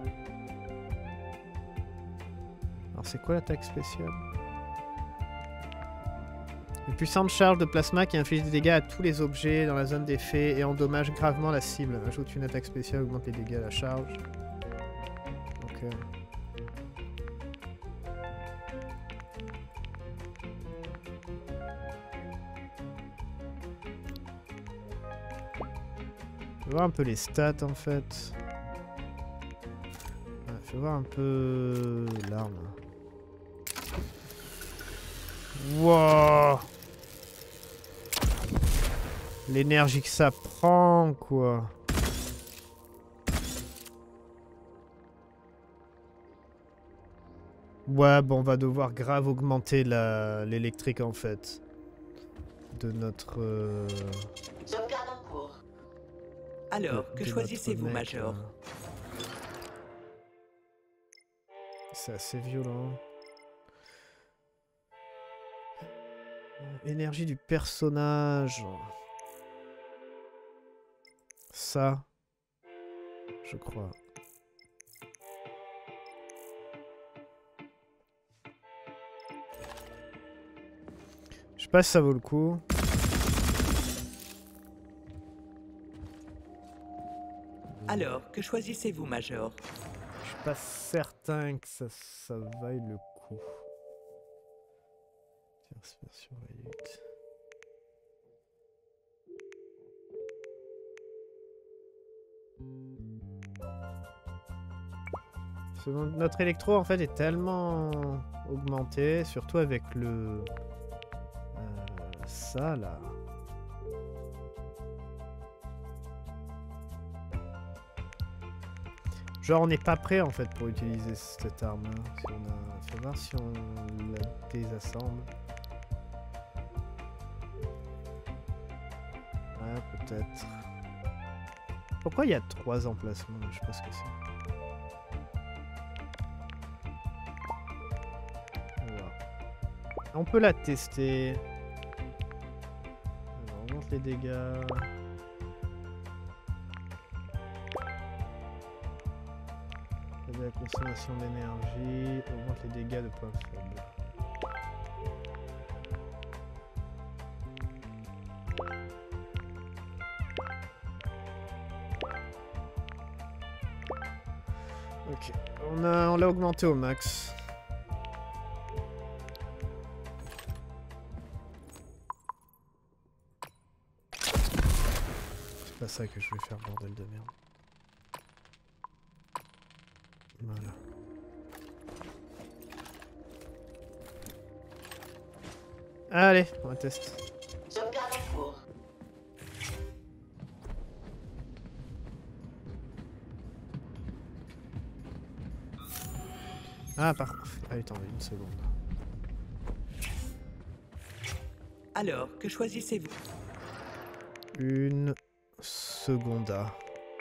Alors c'est quoi l'attaque spéciale? Une puissante charge de plasma qui inflige des dégâts à tous les objets dans la zone d'effet et endommage gravement la cible. Ajoute une attaque spéciale, augmente les dégâts à la charge. Ok. Je vais voir un peu les stats en fait. Ouais, je vais voir un peu l'arme. Wow. L'énergie que ça prend quoi. Ouais bon on va devoir grave augmenter la l'électrique en fait. De notre... Euh... Sauvegarde en cours. Alors, que choisissez-vous, Major? C'est assez violent. Énergie du personnage. Ça, je crois. Je sais pas si ça vaut le coup. Alors, que choisissez-vous, Major? Je suis pas certain que ça, ça vaille le coup. Dispersion réduite. Notre électro en fait est tellement augmenté, surtout avec le euh, ça là. Genre on n'est pas prêt en fait pour utiliser cette arme. Hein. Si on a... Faut voir si on la désassemble. Ouais peut-être. Pourquoi il y a trois emplacements? Je sais pas ce que c'est. On peut la tester. Alors, on monte les dégâts. La consommation d'énergie. On augmente les dégâts de points faibles. Ok. On a, on l'a augmenté au max. C'est pas ça que je vais faire, bordel de merde. Voilà. Allez, on va tester. Sauvegarde en cours. Ah, par contre. Ah, attends, une seconde. Alors, que choisissez-vous? Une seconda.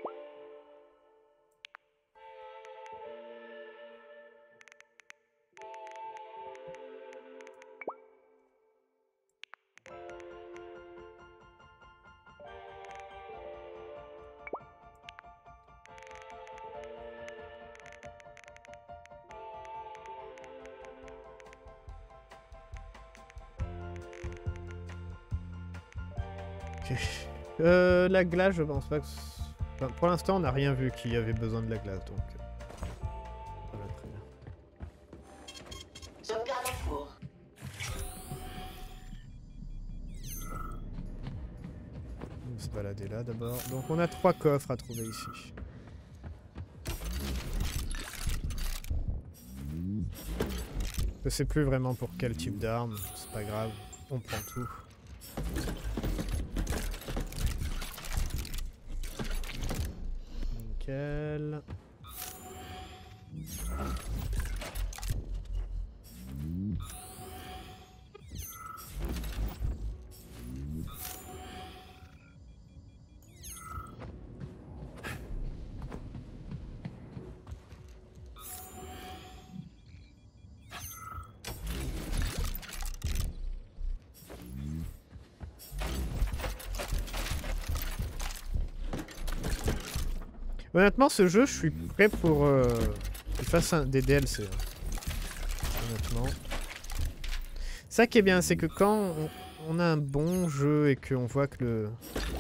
Euh, la glace, je pense pas que... Enfin, pour l'instant, on n'a rien vu qui avait besoin de la glace, donc... Voilà, très bien. Sauvegarde en cours. On va se balader là, d'abord. Donc, on a trois coffres à trouver ici. Je sais plus vraiment pour quel type d'arme, c'est pas grave, on prend tout. Nickel. Honnêtement, ce jeu, je suis prêt pour euh, qu'il fasse un, des D L C. Honnêtement. Ça qui est bien, c'est que quand on, on a un bon jeu et qu'on voit que le,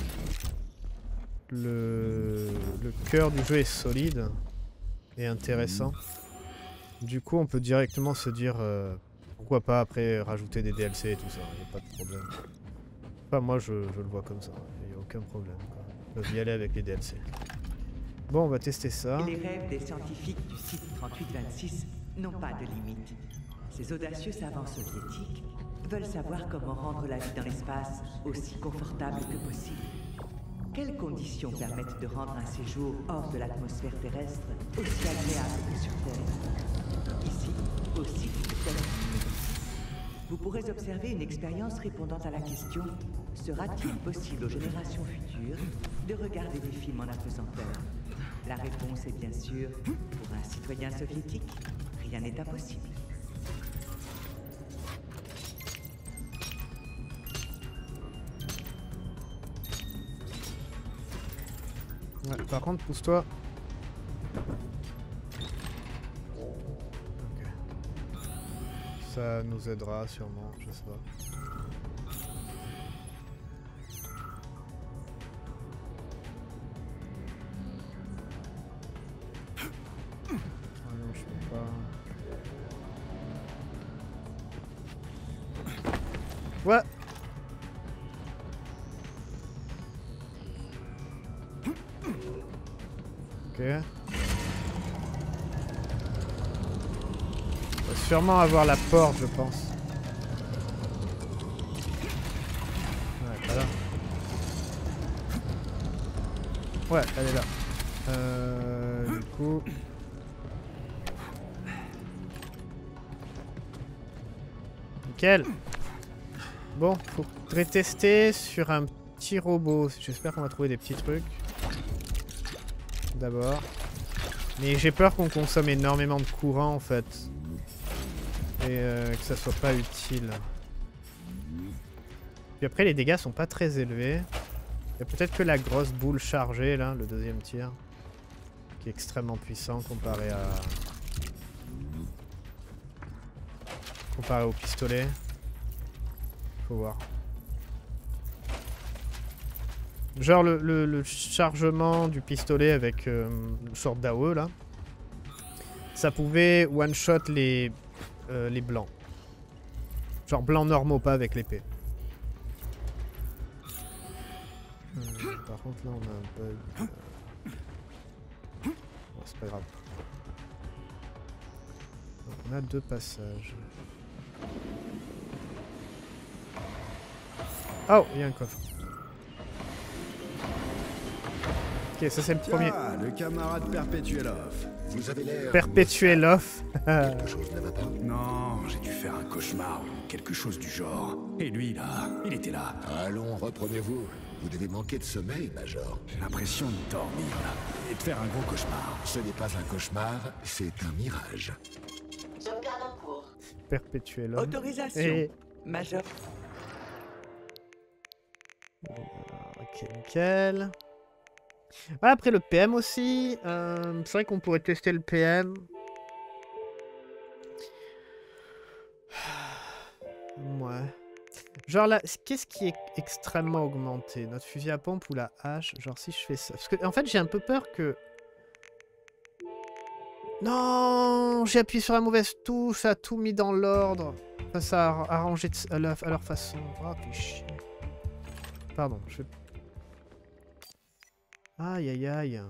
le, le cœur du jeu est solide et intéressant, du coup, on peut directement se dire euh, pourquoi pas après rajouter des D L C et tout ça. Il n'y a pas de problème. Enfin, moi, je, je le vois comme ça. Il n'y a aucun problème. Quoi. On peut y aller avec les D L C. Bon, on va tester ça. Les rêves des scientifiques du site trente-huit vingt-six n'ont pas de limite. Ces audacieux savants soviétiques veulent savoir comment rendre la vie dans l'espace aussi confortable que possible. Quelles conditions permettent de rendre un séjour hors de l'atmosphère terrestre aussi agréable que sur Terre? Ici, au site trente-huit, vous pourrez observer une expérience répondant à la question: sera-t-il possible aux générations futures de regarder des films en apesanteur? La réponse est bien sûr, pour un citoyen soviétique, rien n'est impossible. Ouais, par contre, pousse-toi. Ok. Ça nous aidera sûrement, je sais pas. Ouais. Ok. On va sûrement avoir la porte, je pense. Ouais, pas là. Ouais, elle est là. Euh, du coup... Nickel. Bon, faudrait tester sur un petit robot. J'espère qu'on va trouver des petits trucs. D'abord. Mais j'ai peur qu'on consomme énormément de courant en fait. Et euh, que ça soit pas utile. Puis après les dégâts sont pas très élevés. Il y a peut-être que la grosse boule chargée là, le deuxième tir. Qui est extrêmement puissant comparé à... Comparé au pistolet. Faut voir. Genre le, le, le chargement du pistolet avec euh, une sorte d'A O E là. Ça pouvait one-shot les, euh, les blancs. Genre blancs normaux, pas avec l'épée. Euh, par contre là on a un bug. Euh... Bon, c'est pas grave. Donc, on a deux passages. Oh, il y a un coffre. Ok, ça c'est le premier. Ah, le camarade Perpetuelov. Vous avez l'air... Perpetuelov. Quelque chose ne va pas? Non, j'ai dû faire un cauchemar ou quelque chose du genre. Et lui, là, il était là. Allons, reprenez-vous. Vous devez manquer de sommeil, Major. J'ai l'impression de dormir, là, et de faire un gros cauchemar. Ce n'est pas un cauchemar, c'est un mirage. Sauvegarde en cours. Perpetuelov. Autorisation. Et... Major. Ok, nickel. Ah, après le P M aussi. Euh, c'est vrai qu'on pourrait tester le P M. Ouais. Genre là, qu'est-ce qui est extrêmement augmenté? Notre fusil à pompe ou la hache? Genre si je fais ça. Parce que en fait j'ai un peu peur que... Non, j'ai appuyé sur la mauvaise touche, ça a tout mis dans l'ordre. Enfin, ça a arrangé à, la, à leur façon. Ah, oh, puis chier. Pardon, je vais... Aïe aïe aïe.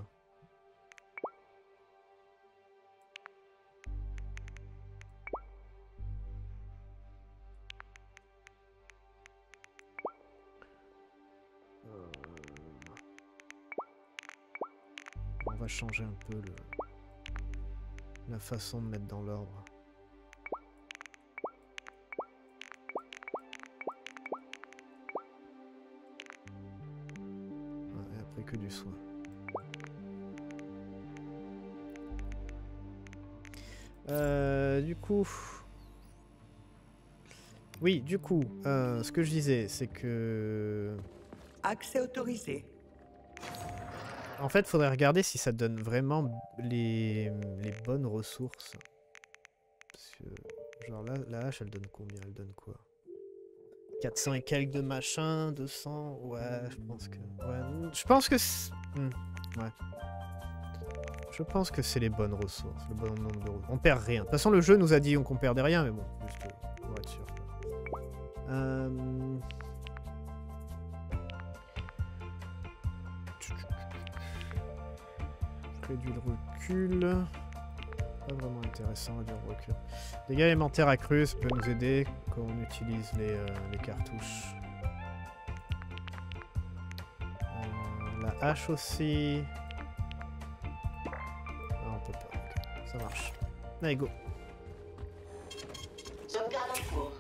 On va changer un peu le... la façon de mettre dans l'ordre. Et après que du soin. Euh, du coup... Oui, du coup, euh, ce que je disais, c'est que... Accès autorisé. En fait, il faudrait regarder si ça donne vraiment les, les bonnes ressources. Parce que, genre là, la hache, elle donne combien? Elle donne quoi? quatre cents et quelques de machin, deux cents? Ouais, je pense que... Ouais, je pense que... Hmm, ouais. Je pense que c'est les bonnes ressources, le bon nombre de ressources. On perd rien. De toute façon, le jeu nous a dit qu'on perdait rien, mais bon, juste pour être sûr. Euh... Réduit le recul. Pas vraiment intéressant, réduire le recul. Dégâts élémentaires accrus, ça peut nous aider quand on utilise les, euh, les cartouches. Euh, la hache aussi. Ah, on peut pas. Okay. Ça marche. Allez, go. Sauvegarde en cours.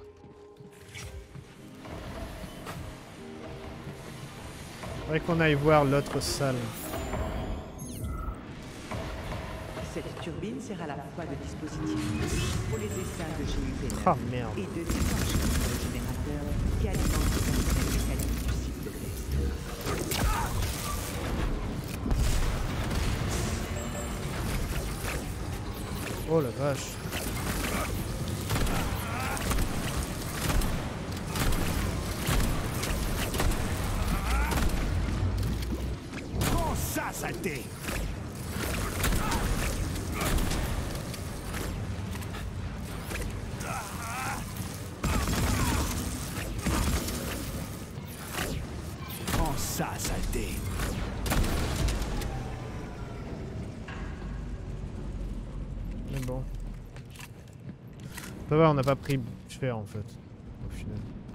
Faudrait qu'on aille voir l'autre salle. Cette turbine sert à la fois de dispositif pour les essaims de G U P neuf oh, merde. et de déclencheur pour le générateur qui alimente le personnel mécanique du site de test. Oh la vache. Prends ça, saleté! Prends ça, saleté! Mais bon. Ça va, on n'a pas pris cher en fait, au final.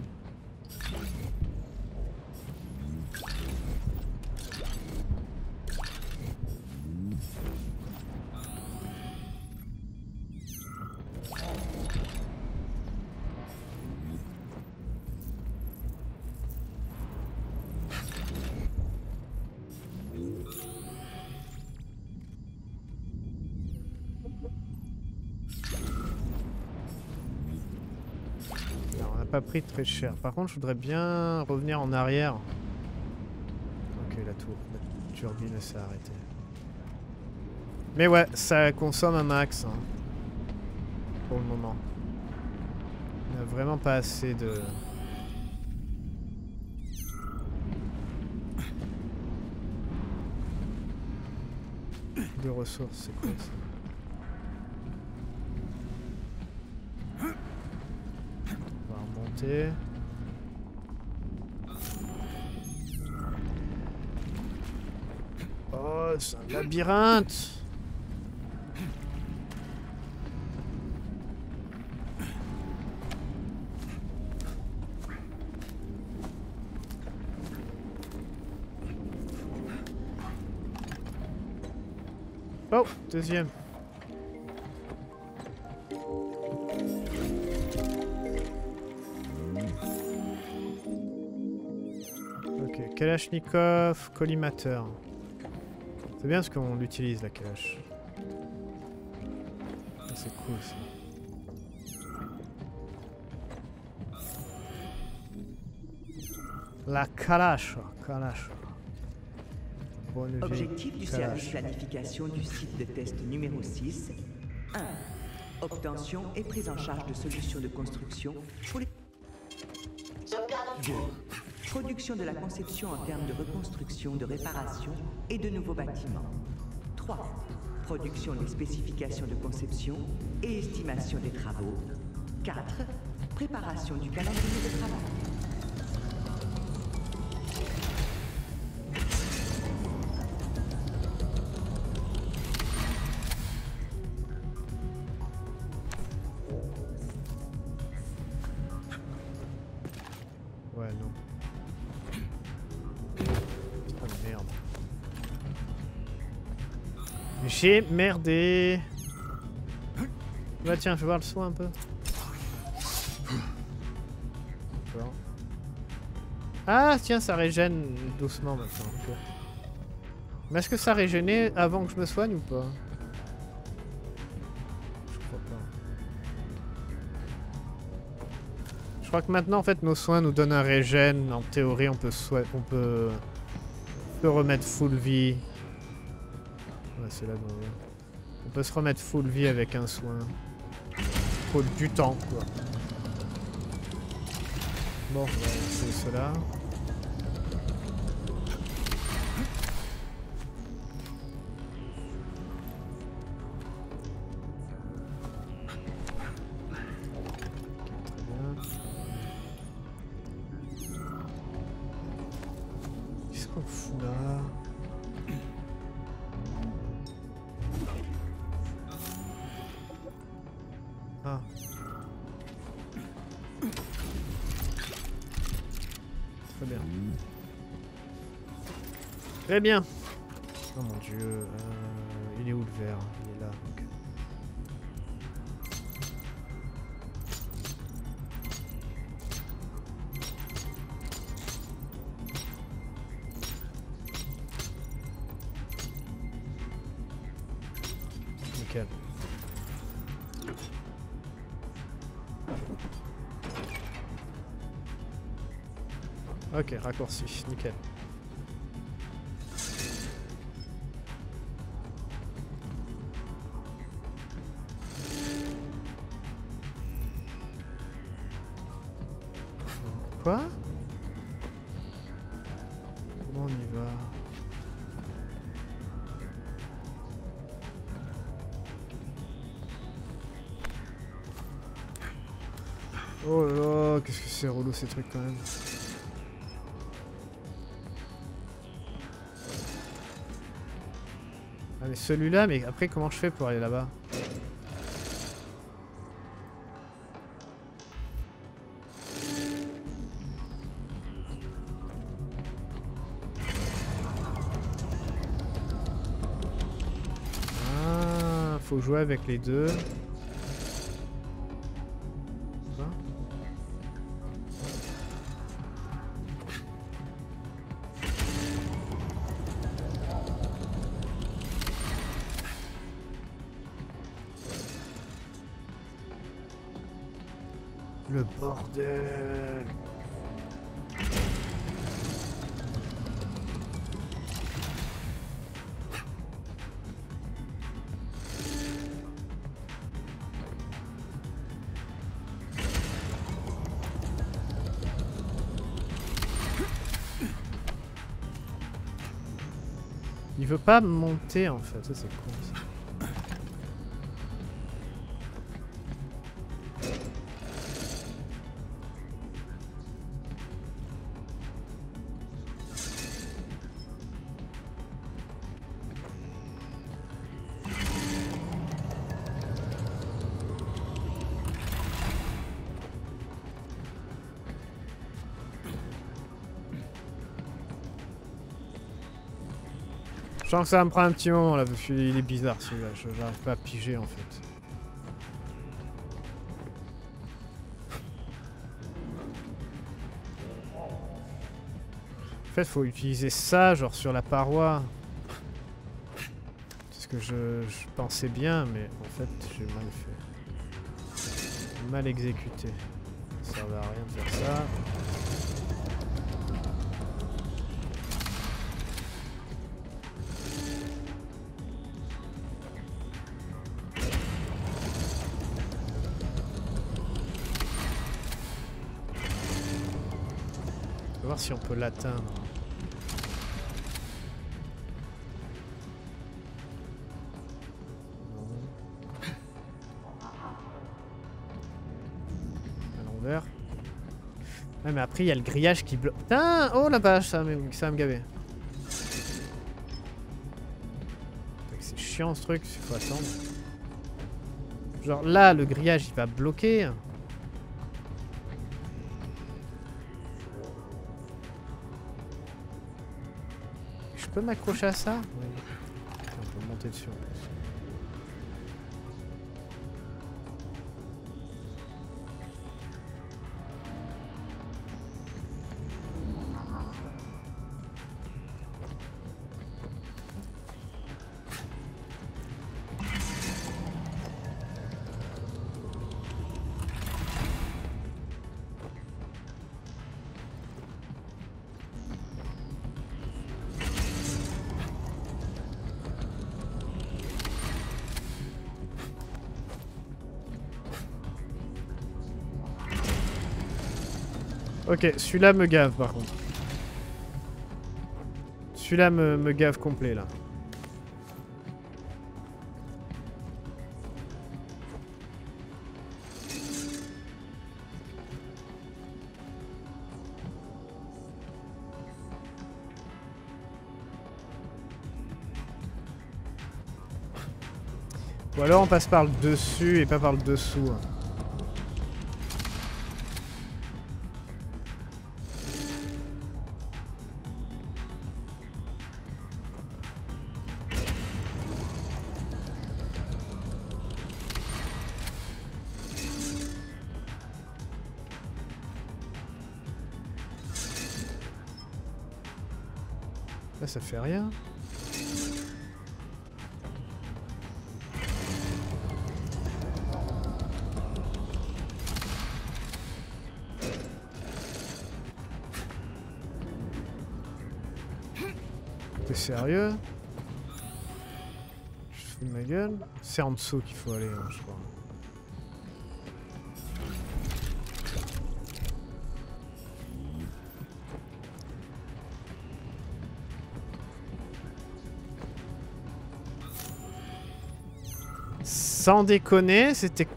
Pas pris très cher. Par contre, je voudrais bien revenir en arrière. Ok, la tour, la turbine s'est arrêtée. Mais ouais, ça consomme un max hein, pour le moment. Il n'y a vraiment pas assez de... de ressources. C'est quoi ça? Oh, c'est un labyrinthe. Oh, deuxième. Ok, Kalachnikov, collimateur. C'est bien ce qu'on l'utilise la Kalash. C'est cool ça. La Kalash, Kalash. Bonne Objectif vie, du Kalash. service planification du site de test numéro six. un. Obtention et prise en charge de solutions de construction pour les... deux. Production de la conception en termes de reconstruction, de réparation et de nouveaux bâtiments. trois. Production des spécifications de conception et estimation des travaux. quatre. Préparation du calendrier de travail. Ouais, non. Oh merde. J'ai merdé. Bah tiens, fais voir le soin un peu. D'accord. Ah tiens, ça régène doucement maintenant. Okay. Mais est-ce que ça régénait avant que je me soigne ou pas? Je crois pas. Je crois que maintenant en fait nos soins nous donnent un régène. En théorie on peut on peut, on peut remettre full vie. Ouais, c'est là qu'on veut. On peut se remettre full vie avec un soin. Faut du temps quoi. Bon, on va essayer cela. Qu'est-ce qu'on fout là? Ah. Très bien. Très bien. Oh mon dieu. Euh, il est où le verre? Il est là. Donc. Nickel. Ok, raccourci, nickel. Quoi? Comment on y va? Oh là là, qu'est-ce que c'est relou ces trucs quand même. Ah mais celui-là, mais après comment je fais pour aller là-bas? Ah, faut jouer avec les deux. Quoi? Le bordel. Il veut pas monter en fait, ça c'est con ça. Je sens que ça va me prendre un petit moment là, parce qu'il est bizarre celui-là, je n'arrive pas à piger en fait. En fait, faut utiliser ça, genre sur la paroi. C'est ce que je, je pensais bien, mais en fait, j'ai mal fait. Mal exécuté. Ça ne servait à rien de faire ça. On va voir si on peut l'atteindre. Ouais, mais après il y a le grillage qui bloque. Putain, oh la vache, ça, ça va me gaver. C'est chiant ce truc, il faut attendre. Genre là, le grillage il va bloquer. Je peux m'accrocher à ça? Oui. On peut monter dessus en plus. Ok, celui-là me gave par contre. Celui-là me, me gave complet là. Ou alors on passe par le dessus et pas par le dessous. Hein. Là ça fait rien. T'es sérieux? Je fous de ma gueule? C'est en dessous qu'il faut aller, hein, je crois. Sans déconner, c'était...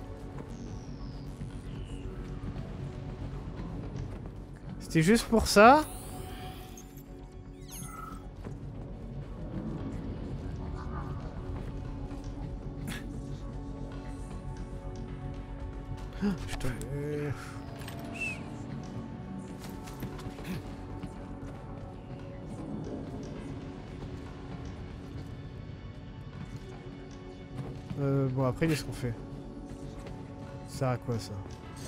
C'était juste pour ça? Putain. Euh, bon après qu'est-ce qu'on fait? Ça sert à quoi ça?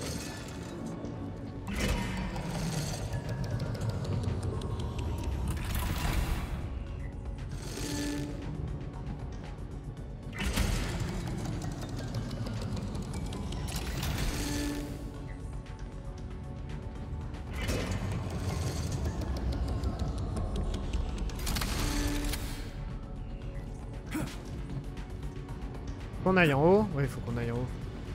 Qu'on aille en haut? Oui, il faut qu'on aille en haut.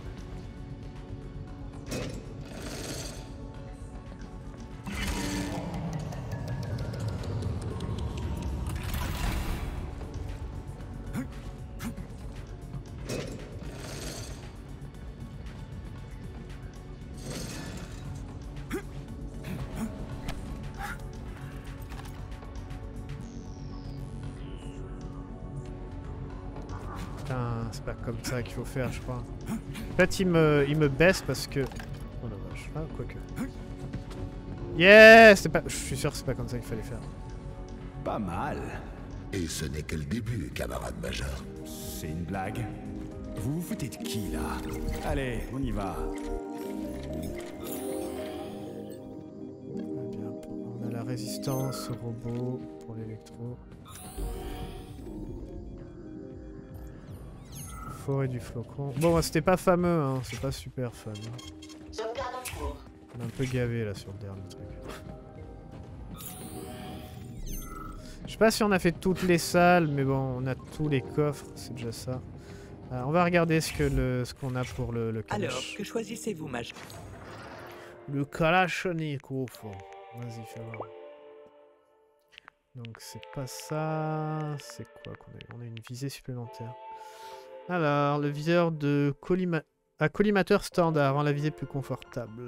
C'est pas comme ça qu'il faut faire, je crois. En fait, il me, il me baisse parce que... Oh la vache, ah, quoique. Yes, c'est pas... Je suis sûr que c'est pas comme ça qu'il fallait faire. Pas mal. Et ce n'est que le début, camarade major. C'est une blague? Vous vous foutez de qui, là? Allez, on y va. Très bien. On a la résistance au robot pour l'électro. Forêt du flocon. Bon, c'était pas fameux, hein. C'est pas super fun. On est un peu gavé là sur le dernier truc. Je sais pas si on a fait toutes les salles, mais bon, on a tous les coffres, c'est déjà ça. Alors, on va regarder ce que le ce qu'on a pour le, le Kalash. Alors, que choisissez-vous, mage? Le Kalachnikov. Vas-y, fais voir. Donc c'est pas ça. C'est quoi qu'on a? On a une visée supplémentaire. Alors, le viseur de collima... à collimateur standard, rend la visée plus confortable.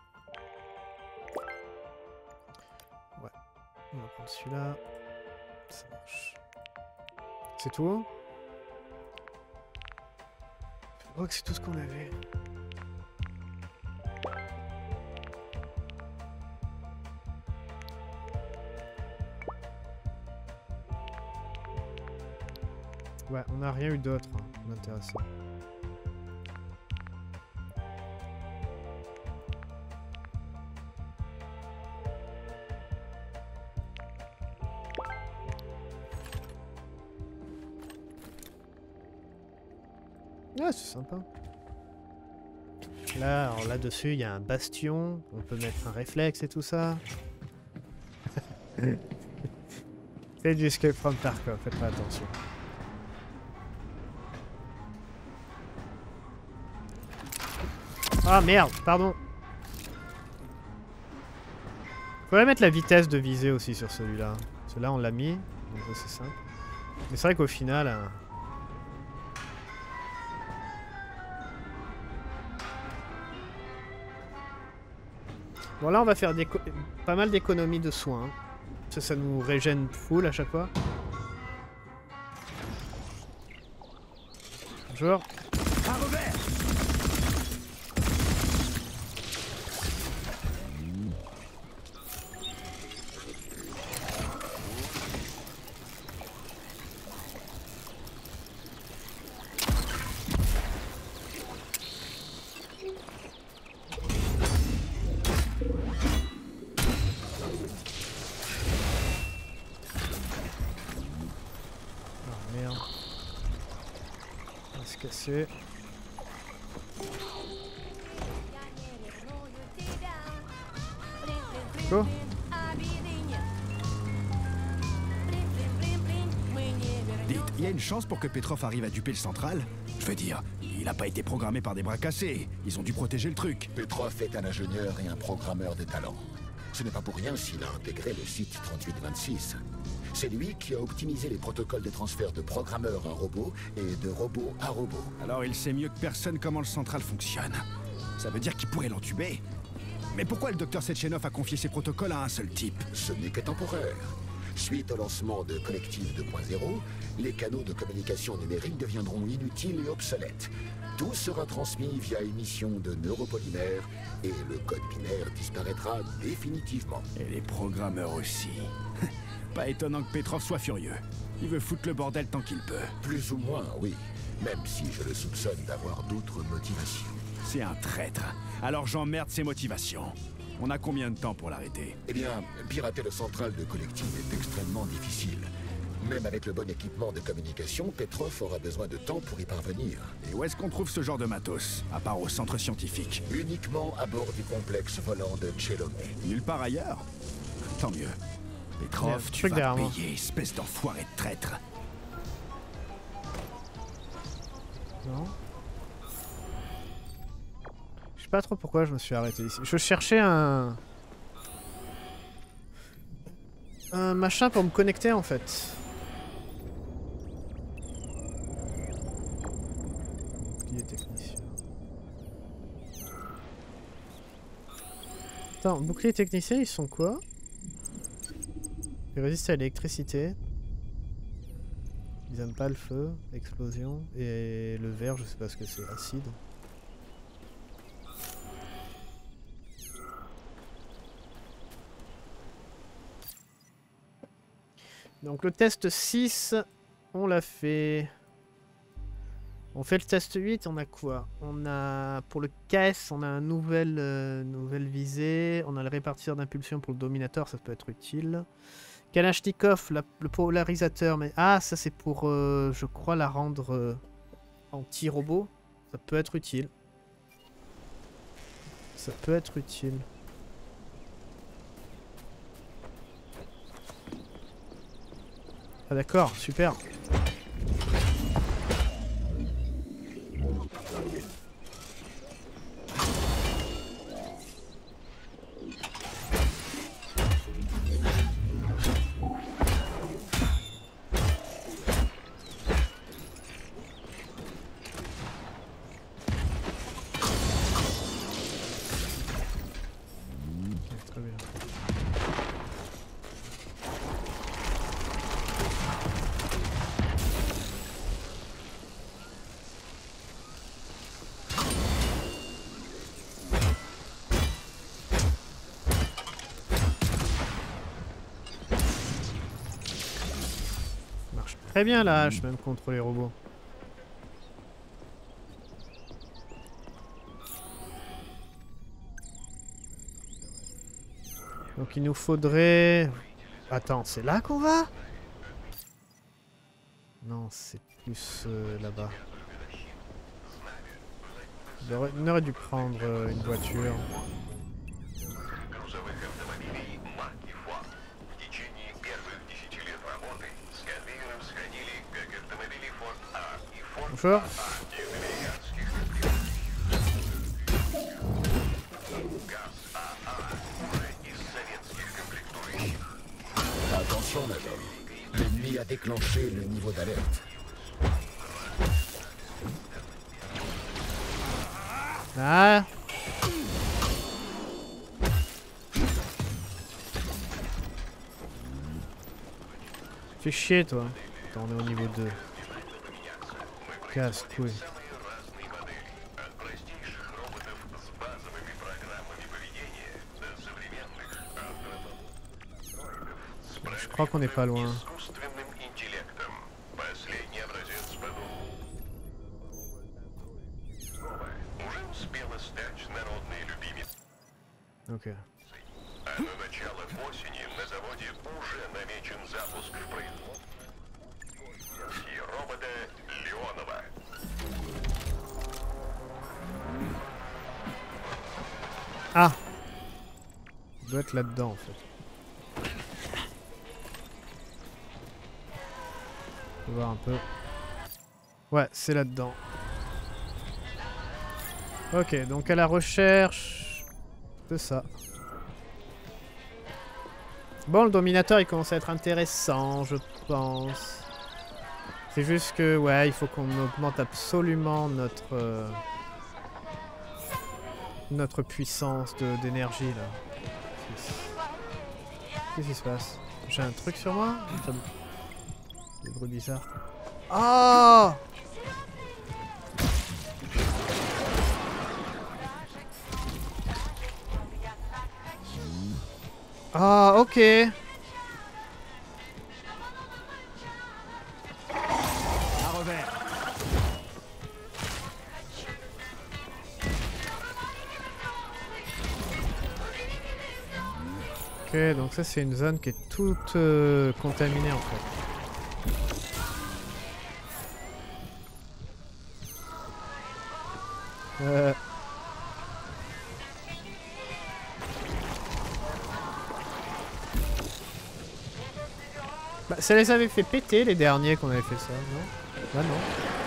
Ouais. On va prendre celui-là. Ça marche. C'est tout? Je crois que c'est tout ce qu'on avait. Ouais, on n'a rien eu d'autre hein, d'intéressant. Ah, c'est sympa. Là, alors là-dessus, il y a un bastion. On peut mettre un réflexe et tout ça. C'est du Escape from Tarkov, faites pas attention. Ah merde, pardon. Faudrait mettre la vitesse de visée aussi sur celui-là. Celui-là, on l'a mis, donc c'est simple. Mais c'est vrai qu'au final... Hein, bon là on va faire des pas mal d'économies de soins. Ça, ça nous régène full à chaque fois. Bonjour. Go. Dites, il y a une chance pour que Petrov arrive à duper le central? Je veux dire, il n'a pas été programmé par des bras cassés. Ils ont dû protéger le truc. Petrov est un ingénieur et un programmeur de talent. Ce n'est pas pour rien s'il a intégré le site trente-huit vingt-six. C'est lui qui a optimisé les protocoles de transfert de programmeurs à robots et de robots à robots. Alors il sait mieux que personne comment le central fonctionne. Ça veut dire qu'il pourrait l'entuber. Mais pourquoi le docteur Sechenov a confié ses protocoles à un seul type? Ce n'est que temporaire. Suite au lancement de Collective deux point zéro, les canaux de communication numérique deviendront inutiles et obsolètes. Tout sera transmis via émission de neuropolymères et le code binaire disparaîtra définitivement. Et les programmeurs aussi. Pas étonnant que Petrov soit furieux. Il veut foutre le bordel tant qu'il peut. Plus ou moins, oui. Même si je le soupçonne d'avoir d'autres motivations. C'est un traître. Alors j'emmerde ses motivations. On a combien de temps pour l'arrêter? Eh bien, pirater le central de Collective est extrêmement difficile. Même avec le bon équipement de communication, Petrov aura besoin de temps pour y parvenir. Et où est-ce qu'on trouve ce genre de matos, à part au centre scientifique? Uniquement à bord du complexe volant de Chelomé. Nulle part ailleurs? Tant mieux. Petrov, tu vas payer, espèce d'enfoiré de traître. Non. Je sais pas trop pourquoi je me suis arrêté ici. Je cherchais un... Un machin pour me connecter en fait. Bouclier technicien. Attends, bouclier technicien, ils sont quoi? Ils résistent à l'électricité. Ils aiment pas le feu, explosion. Et le vert, je sais pas ce que c'est, acide. Donc le test six, on l'a fait. On fait le test huit, on a quoi? On a, pour le K S, on a un nouvel, euh, nouvelle visée. On a le répartisseur d'impulsion pour le Dominator, ça peut être utile. Kalachnikov, la, le polarisateur, mais... Ah, ça c'est pour, euh, je crois, la rendre euh, anti-robot. Ça peut être utile. Ça peut être utile. Ah d'accord, super. Très bien la hache même contre les robots. Donc il nous faudrait... Attends, c'est là qu'on va? Non, c'est plus euh, là-bas. On aurait, on aurait dû prendre euh, une voiture. Bonjour. Attention, madame. L'ennemi a déclenché le niveau d'alerte. Ah. Fais chier, toi. Attends, on est au niveau deux. Casse-couille. Je crois qu'on n'est pas loin. Ok. Ah! Il doit être là-dedans en fait. On va voir un peu. Ouais, c'est là-dedans. Ok, donc à la recherche de ça. Bon, le Dominateur il commence à être intéressant, je pense. C'est juste que, ouais, il faut qu'on augmente absolument notre... Euh, notre puissance d'énergie, là. Qu'est-ce qui se passe? J'ai un truc sur moi? Des bruits bizarres. Oh! Ah, ok. À revers. Ok, donc ça c'est une zone qui est toute euh, contaminée en fait. Euh... Bah, ça les avait fait péter les derniers qu'on avait fait ça, non? Bah non.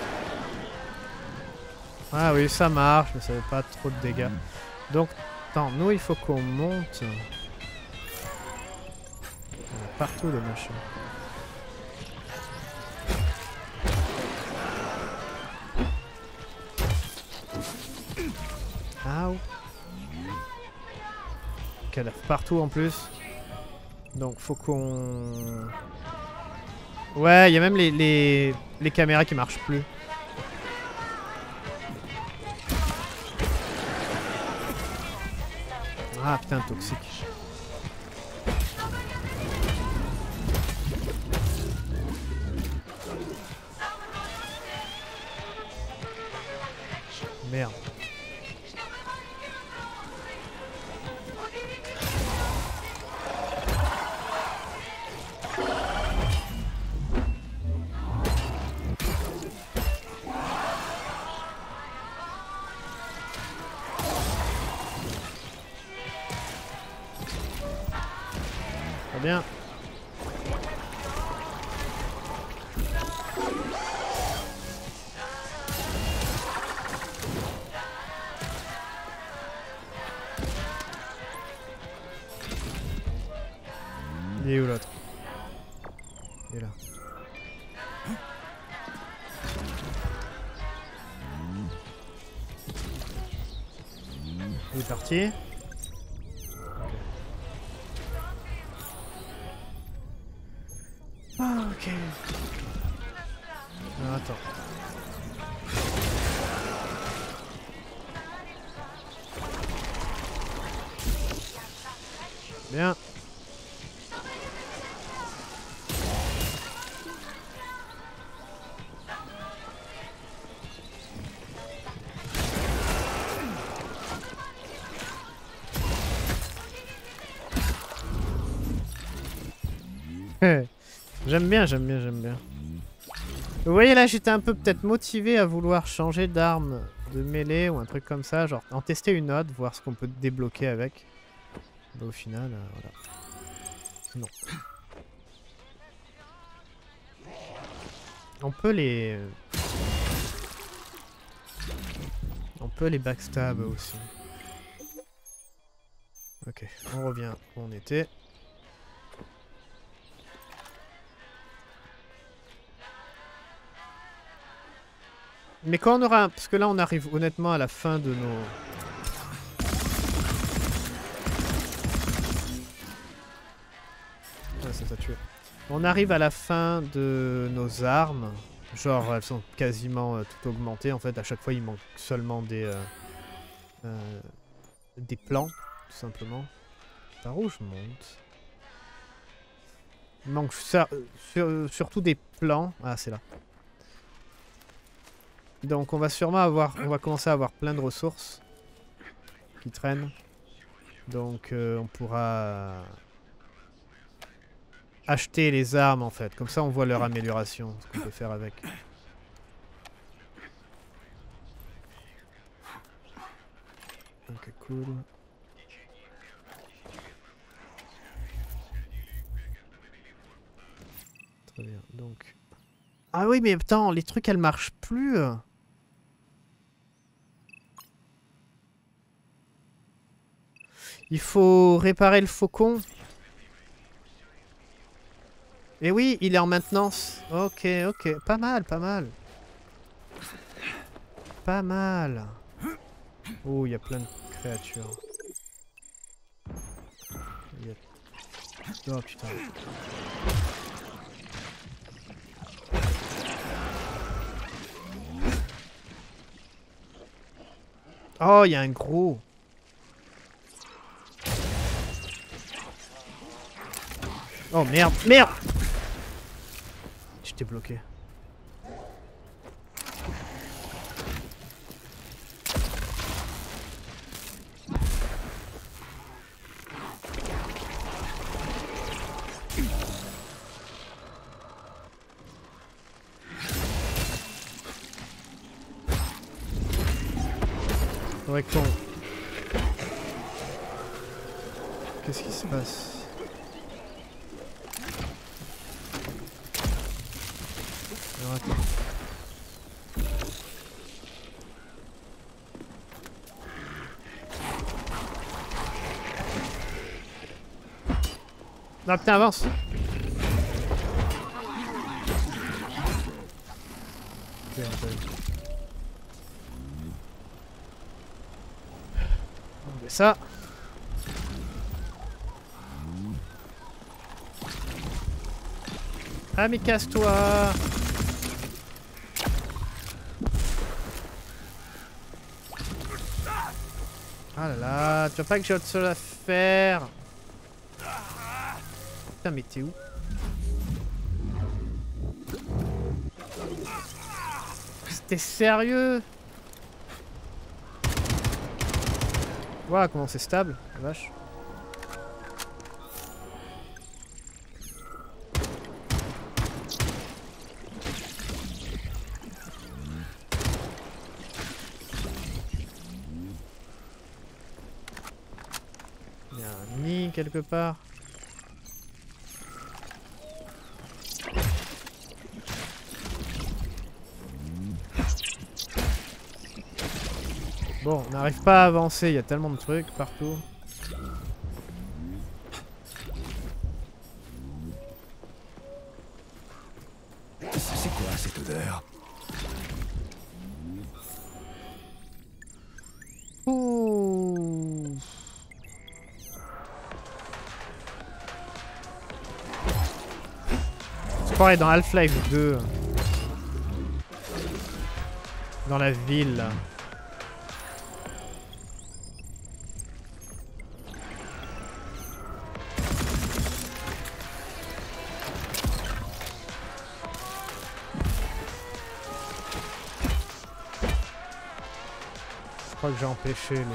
Ah oui, ça marche, mais ça fait pas trop de dégâts. Donc, attends, nous il faut qu'on monte. Partout les machins. Ow. Qu'elle a partout en plus. Donc faut qu'on... Ouais, il y a même les, les, les caméras qui marchent plus. Ah putain, toxique. Merde. Très bien. Il est où l'autre? Il est là. Il est parti. Ah, ok. Alors, attends. Bien. J'aime bien, j'aime bien, j'aime bien. Vous voyez là, j'étais un peu peut-être motivé à vouloir changer d'arme de mêlée ou un truc comme ça, genre en tester une autre, voir ce qu'on peut débloquer avec. Mais au final, euh, voilà. Non. On peut les... On peut les backstab aussi. Ok, on revient où on était. Mais quand on aura... Parce que là on arrive honnêtement à la fin de nos... Ah, ça t'a tué. On arrive à la fin de nos armes. Genre elles sont quasiment euh, toutes augmentées. En fait à chaque fois il manque seulement des... Euh, euh, des plans, tout simplement. Par où je monte? Il manque ça, euh, sur, surtout des plans. Ah c'est là. Donc on va sûrement avoir, on va commencer à avoir plein de ressources qui traînent. Donc euh, on pourra acheter les armes en fait. Comme ça on voit leur amélioration, ce qu'on peut faire avec. Ok, cool. Très bien, donc... Ah oui mais putain, les trucs elles marchent plus. Il faut réparer le faucon. Et oui, il est en maintenance. Ok, ok. Pas mal, pas mal. Pas mal. Oh, il y a plein de créatures. Il y a... Oh putain. Oh, il y a un gros. Oh merde, merde! J'étais bloqué. Faudrait qu'on... Qu'est-ce qui se passe? Alors, attends. Ah putain, avance! Okay, okay. On fait ça. Ah mais casse-toi! Ah là là, tu vois pas que j'ai autre chose à faire? Putain mais t'es où? C'était sérieux? Waouh, comment c'est stable, la vache. Il y a un nid quelque part. Bon, on n'arrive pas à avancer, il y a tellement de trucs partout. C'est quoi cette odeur? Ouh. Je crois dans Half-Life deux. Dans la ville là. Je crois que j'ai empêché le...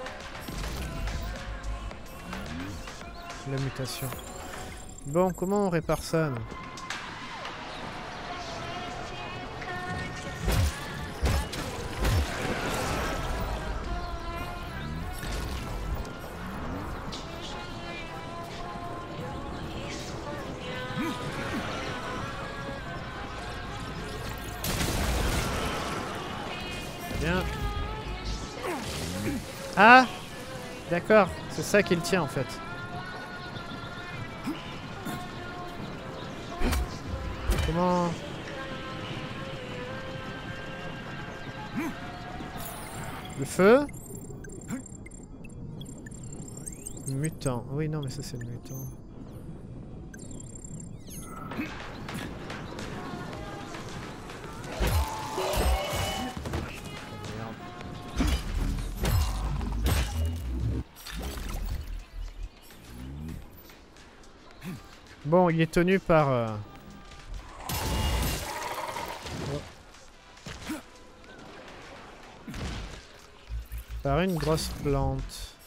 la mutation. Bon, comment on répare ça, nous? Bien. Ah, d'accord, c'est ça qui le tient en fait. Comment... Le feu? Mutant. Oui, non, mais ça c'est le mutant. Bon, il est tenu par... Euh... Oh. Par une grosse plante.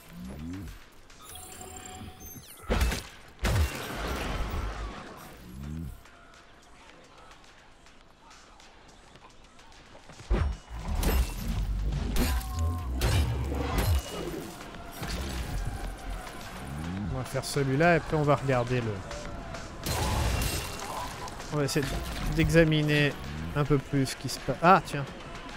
On va faire celui-là et après on va regarder le... On va essayer d'examiner un peu plus ce qui se passe. Ah, tiens.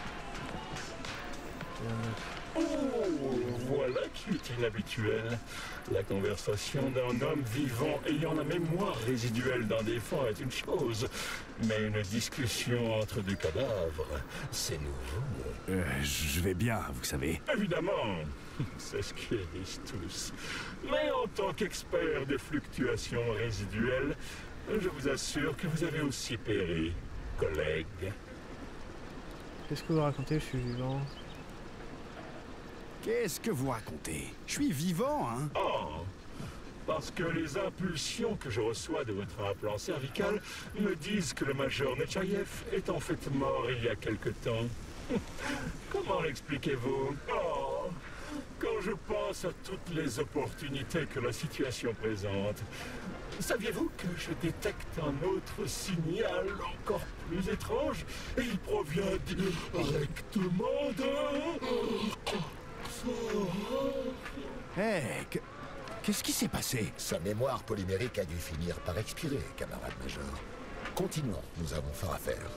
Oh, voilà qui est inhabituel. La conversation d'un homme vivant ayant la mémoire résiduelle d'un défunt est une chose, mais une discussion entre deux cadavres, c'est nouveau. Euh, je vais bien, vous savez. Évidemment, c'est ce qu'ils disent tous. Mais en tant qu'expert des fluctuations résiduelles, je vous assure que vous avez aussi péri, collègue. Qu'est-ce que vous racontez? Je suis vivant. Qu'est-ce que vous racontez? Je suis vivant, hein? Oh, parce que les impulsions que je reçois de votre implant cervical me disent que le major Nechayev est en fait mort il y a quelque temps. Comment l'expliquez-vous? Oh, quand je pense à toutes les opportunités que la situation présente, saviez-vous que je détecte un autre signal encore plus étrange et il provient directement de... Hé, hey, qu'est-ce qui s'est passé? Sa mémoire polymérique a dû finir par expirer, camarade major. Continuons, nous avons fort à faire.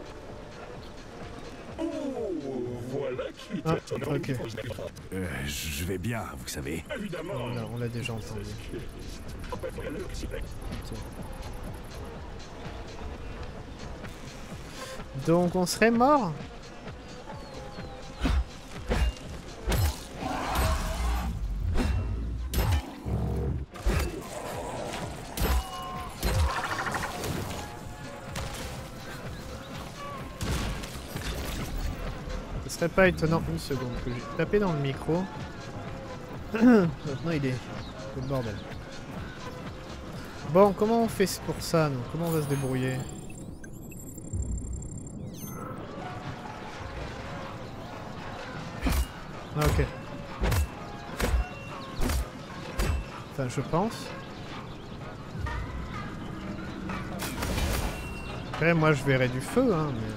Oh, voilà qui ah, est ok. Euh, je vais bien, vous savez. Évidemment. On l'a déjà entendu. Donc on serait mort? Ce serait pas étonnant une seconde que j'ai tapé dans le micro. Maintenant il est le bordel. Bon, comment on fait pour ça, nous? Comment on va se débrouiller? Ah, ok. Enfin, je pense. Après, moi, je verrai du feu, hein, mais...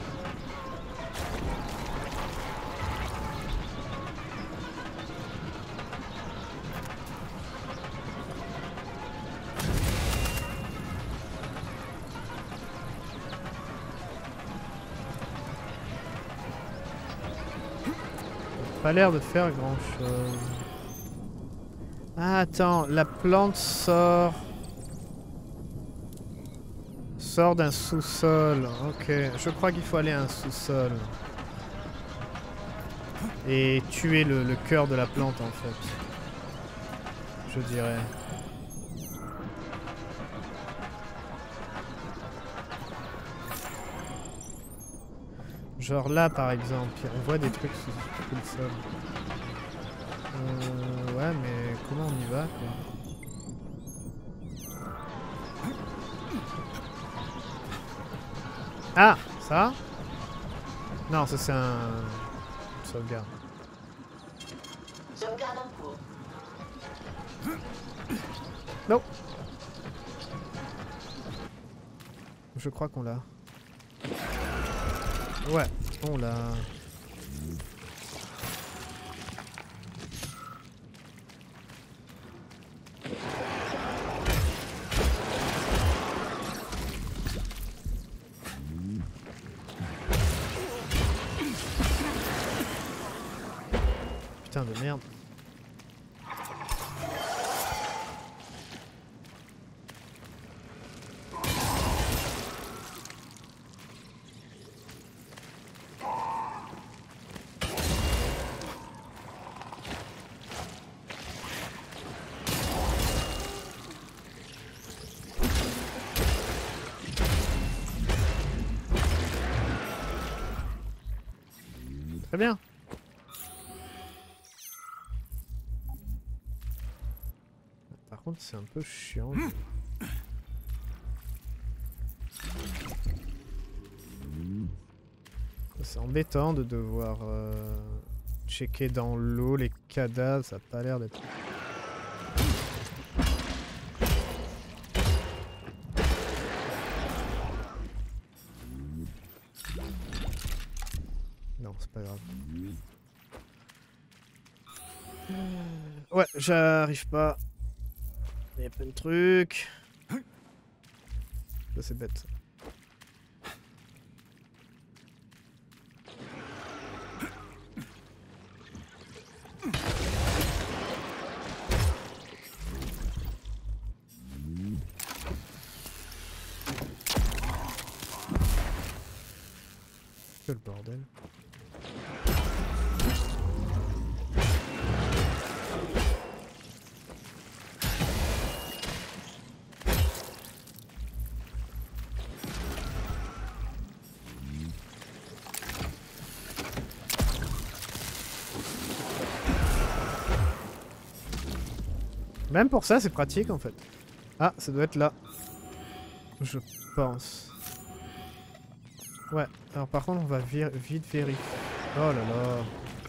Pas l'air de faire grand chose. Ah, attends, la plante sort. Sort d'un sous-sol. Ok, je crois qu'il faut aller à un sous-sol. Et tuer le, le cœur de la plante en fait. Je dirais. Genre là par exemple, on voit des trucs sous, sous le sol. Euh, ouais mais comment on y va quoi? Ah, ça? Non, ça c'est un... une sauvegarde. Sauvegarde en cours. Non. Je crois qu'on l'a. Ouais, on l'a. Putain de merde. Très bien. Par contre, c'est un peu chiant. C'est embêtant de devoir euh, checker dans l'eau les cadavres, ça a pas l'air d'être... Non, c'est pas grave. Ouais, j'arrive pas. Il y a plein de trucs. Ça c'est bête. Quel bordel. Même pour ça, c'est pratique en fait. Ah, ça doit être là. Je pense. Ouais, alors par contre, on va vite vérifier. Oh là là.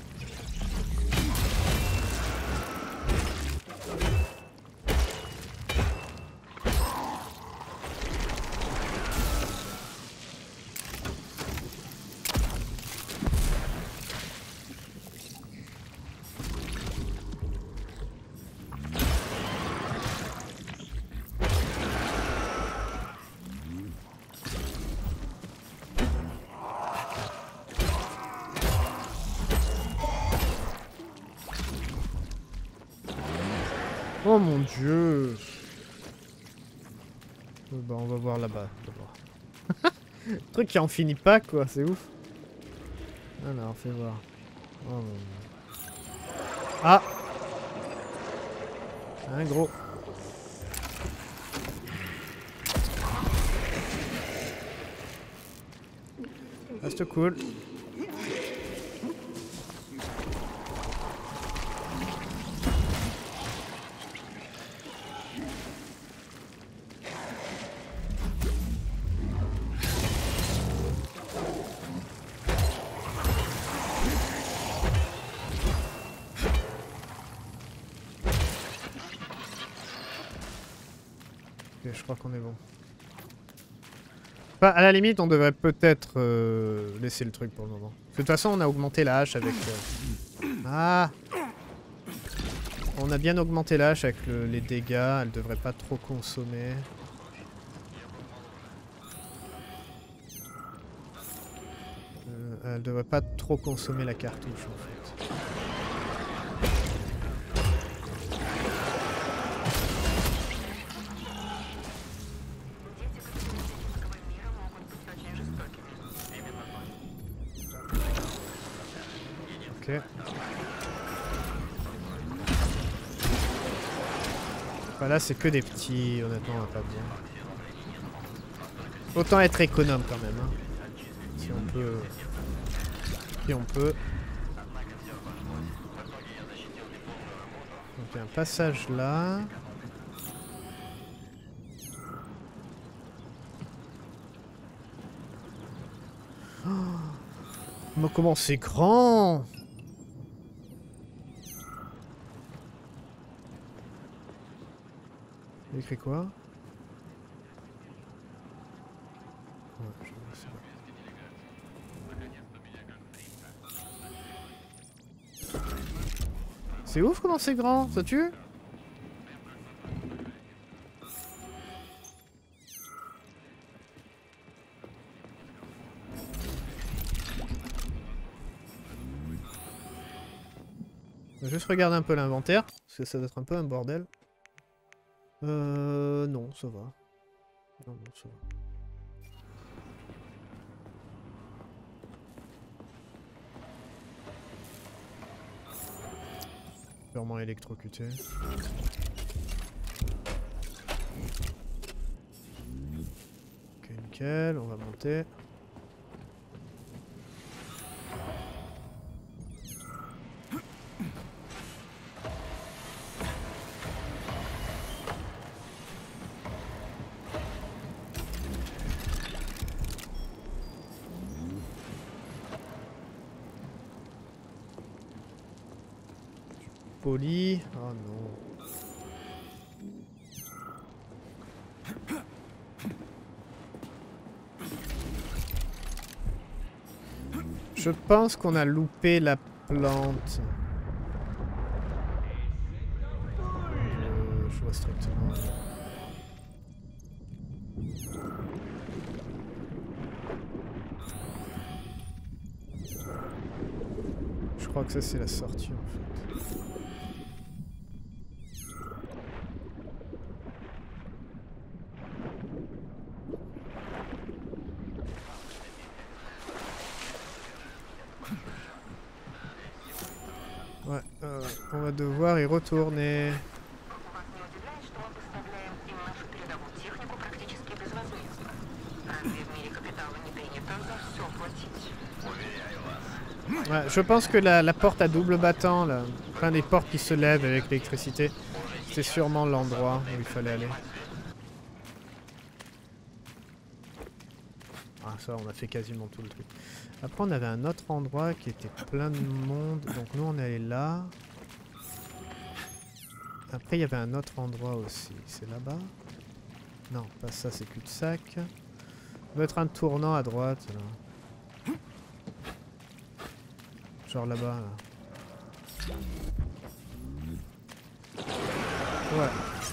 Oh mon dieu. Bah on va voir là-bas. Le truc qui en finit pas quoi, c'est ouf. Alors fais voir. Oh mon dieu. Ah. Un gros. Reste cool. Ok, je crois qu'on est bon. Enfin, à la limite, on devrait peut-être euh, laisser le truc pour le moment. De toute façon, on a augmenté la hache avec... Euh... Ah! On a bien augmenté la hache avec le, les dégâts. Elle devrait pas trop consommer. Euh, elle devrait pas trop consommer la cartouche, en fait. Ok. Enfin, là, c'est que des petits. Honnêtement, on va pas bien. Autant être économe quand même. Hein. Si on peut. Si on peut. Donc, il y a un passage là. Oh, mais comment c'est grand! Il écrit quoi? Ouais, je sais pas. C'est ouf comment c'est grand, ça tue? On va juste regarder un peu l'inventaire, parce que ça doit être un peu un bordel. Euh... Non, ça va. Non, non, ça va. Purement électrocuté. Ok, nickel, on va monter. Poli. Oh non. Je pense qu'on a loupé la plante. Je, je vois strictement. Je crois que ça c'est la sortie en fait. Ouais, euh, on va devoir y retourner. Ouais, je pense que la, la porte à double battant, là, enfin des portes qui se lèvent avec l'électricité, c'est sûrement l'endroit où il fallait aller. Ah ça, on a fait quasiment tout le truc. Après on avait un autre endroit qui était plein de monde, donc nous on est allé là. Après il y avait un autre endroit aussi, c'est là-bas? Non, pas ça, c'est cul-de-sac. Il doit être un tournant à droite là. Genre là-bas là. Ouais.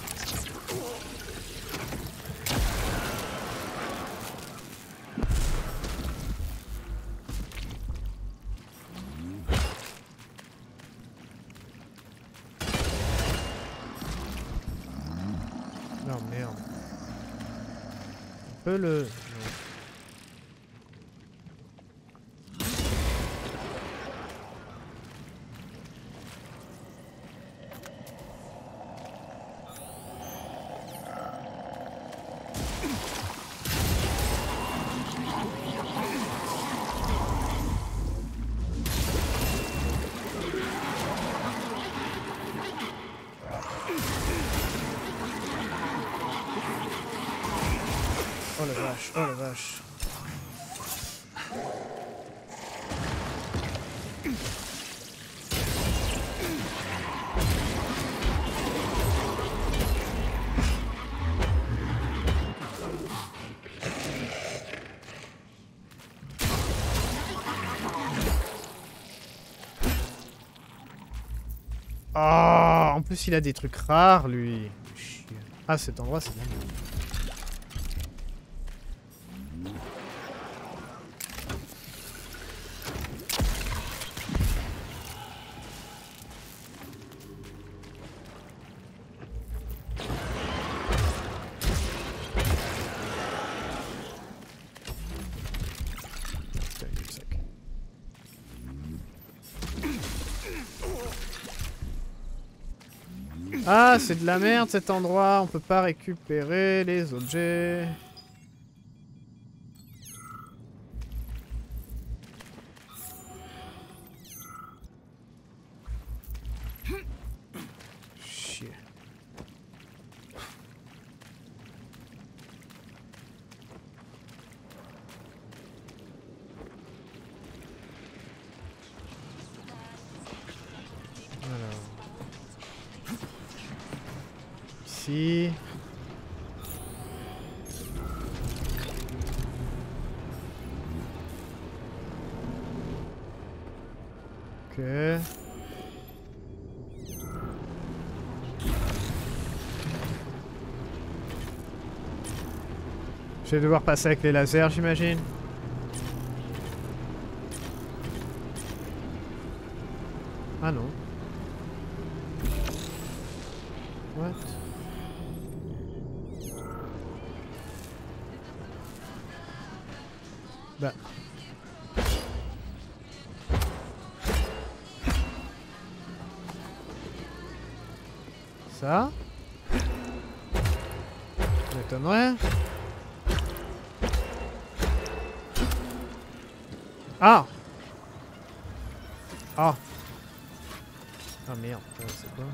Non merde. On peut le... Non. Oh la vache, oh la vache. Oh, en plus il a des trucs rares lui. Ah, cet endroit c'est bien. Ah, c'est de la merde cet endroit, on peut pas récupérer les objets. Chier. Alors. Ici. Ok. Je vais devoir passer avec les lasers, j'imagine. Ah non. What? Bah. Ça? Ça m'étonnerait. Ah! Ah! Ah merde, c'est quoi?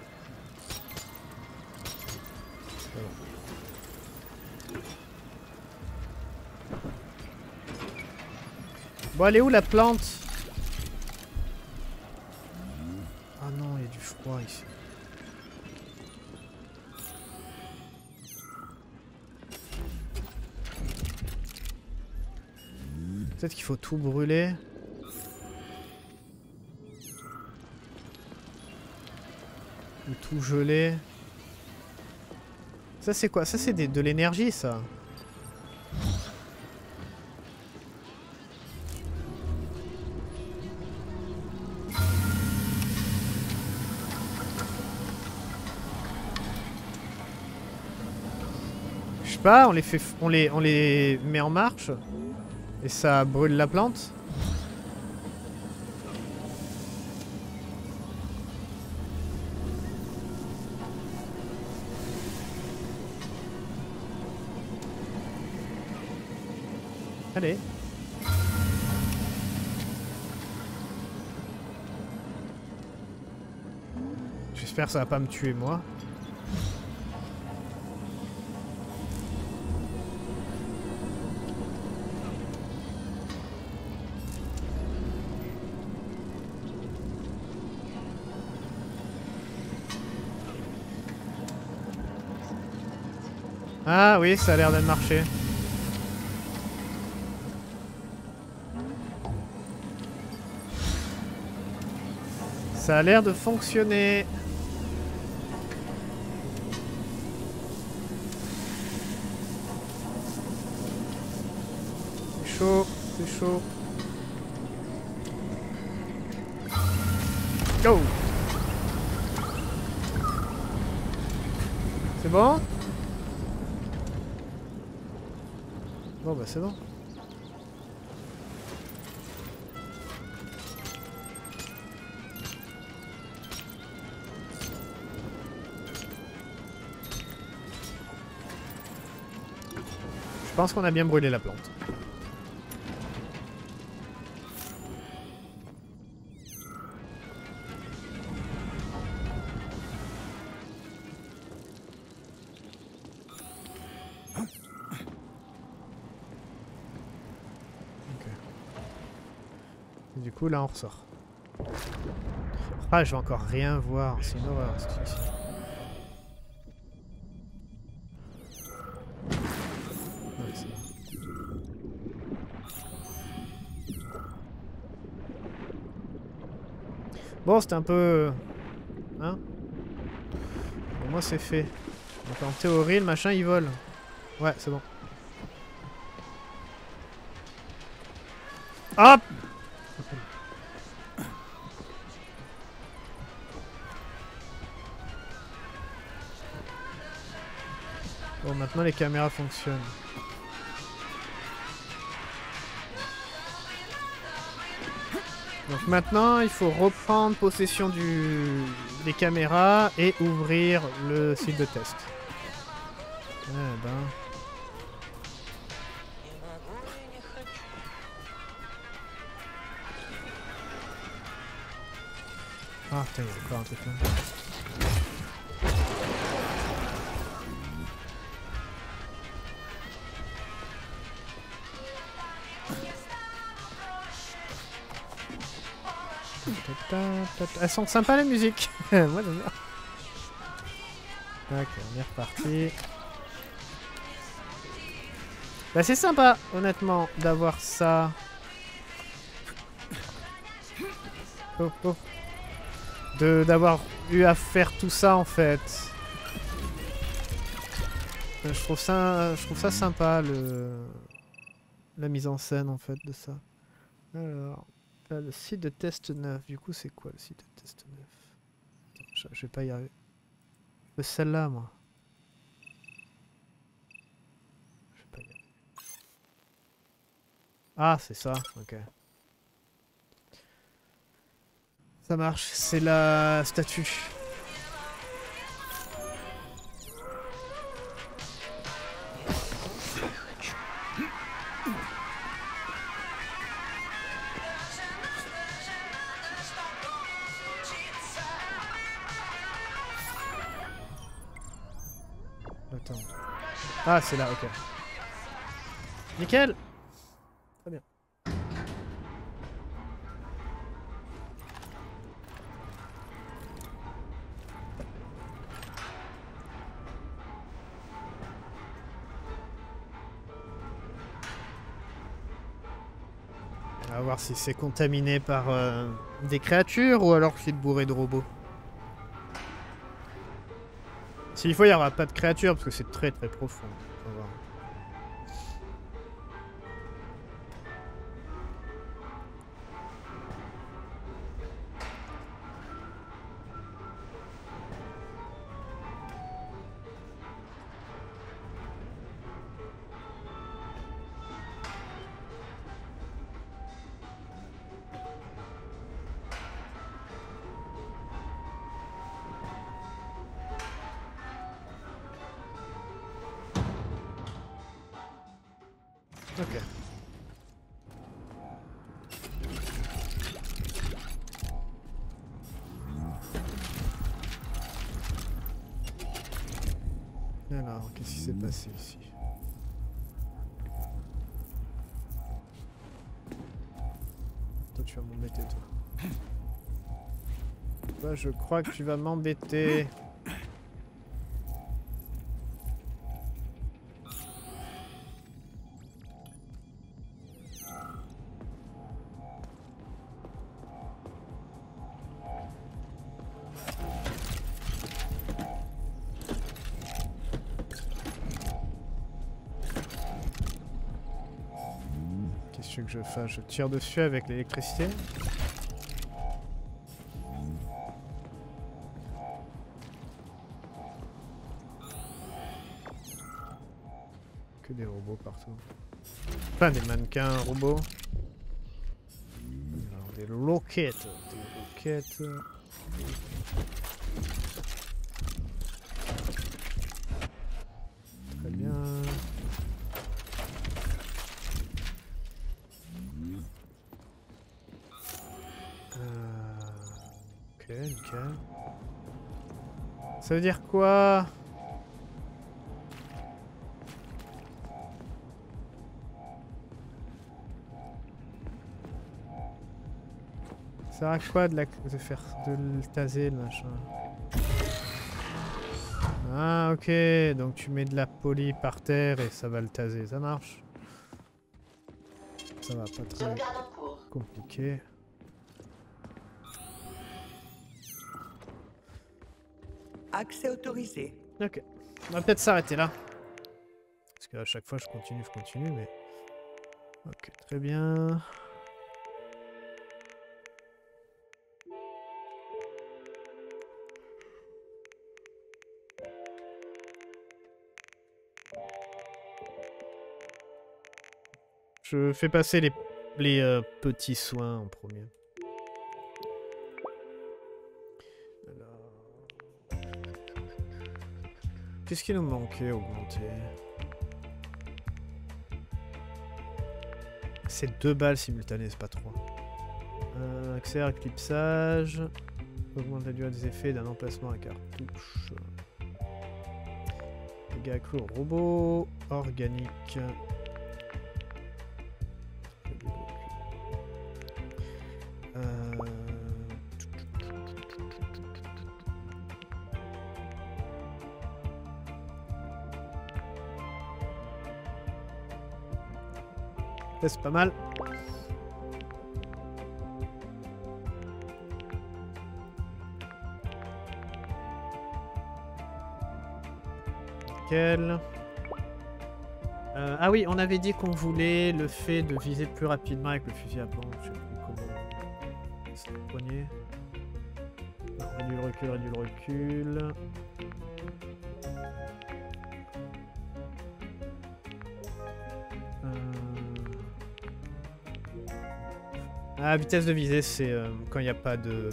C'est bon. Bon, elle est où la plante? Ah non, il y a du froid ici. Peut-être qu'il faut tout brûler. Ou tout geler. Ça c'est quoi? Ça c'est de l'énergie ça. Je sais pas, on les fait, on les, on les met en marche et ça brûle la plante. Allez. J'espère que ça va pas me tuer moi. Ah oui, ça a l'air de marcher. Ça a l'air de fonctionner. C'est chaud, c'est chaud. Go! C'est bon? Bon bah c'est bon. Je pense qu'on a bien brûlé la plante. Du coup, là, on ressort. Ah, je vais encore rien voir. C'est une horreur, ce truc-ci. Ouais, c'est bon. Bon, c'était un peu... Hein? Au moins c'est fait. Donc en théorie, le machin il vole. Ouais, c'est bon. Hop! Bon, maintenant les caméras fonctionnent. Donc maintenant, il faut reprendre possession du... des caméras et ouvrir le site de test. Eh ben... Ah putain, il y a encore un truc là. Elles sont sympas les musiques. Moi j'aime bien. Ok, on est reparti. Bah c'est sympa, honnêtement, d'avoir ça. Oh, oh. De d'avoir eu à faire tout ça en fait. Je trouve ça, je trouve ça sympa le la mise en scène en fait de ça. Alors. Là, le site de test neuf, du coup c'est quoi le site de test neuf? je, je vais pas y arriver. Je veux celle-là moi. Je vais pas y arriver. Ah c'est ça, ok. Ça marche, c'est la statue. Attends. Ah, c'est là, ok. Nickel. Très bien. On va voir si c'est contaminé par euh, des créatures ou alors c'est bourré de robots. S'il faut, il n'y aura pas de créatures parce que c'est très très profond. On va voir. Ok. Alors, qu'est-ce qui s'est passé ici? Toi, tu vas m'embêter, toi. Toi, je crois que tu vas m'embêter. Que je fasse, je tire dessus avec l'électricité. Que des robots partout. Pas des mannequins robots. Alors, des roquettes. Des roquettes. Très bien. Ok, nickel. Ça veut dire quoi? Ça sert à quoi de, la... de faire de le taser le machin? Ah ok, donc tu mets de la poly par terre et ça va le taser, ça marche. Ça va pas très compliqué. Accès autorisé. Ok. On va peut-être s'arrêter là. Parce qu'à chaque fois je continue, je continue, mais... Ok, très bien. Je fais passer les, les euh, petits soins en premier. Alors... Qu'est-ce qui nous manquait à augmenter? C'est deux balles simultanées, c'est pas trois. Euh, accélère éclipsage. Augmente la durée des effets d'un emplacement à cartouche. Dégâts accrus au robot. Organique. Euh... C'est pas mal. Nickel. Euh, ah oui, on avait dit qu'on voulait le fait de viser plus rapidement avec le fusil à pompe. Je sais plus comment. C'est le poignet. Réduit le recul, réduit le recul. Ah, vitesse de visée, c'est euh, quand il n'y a pas de,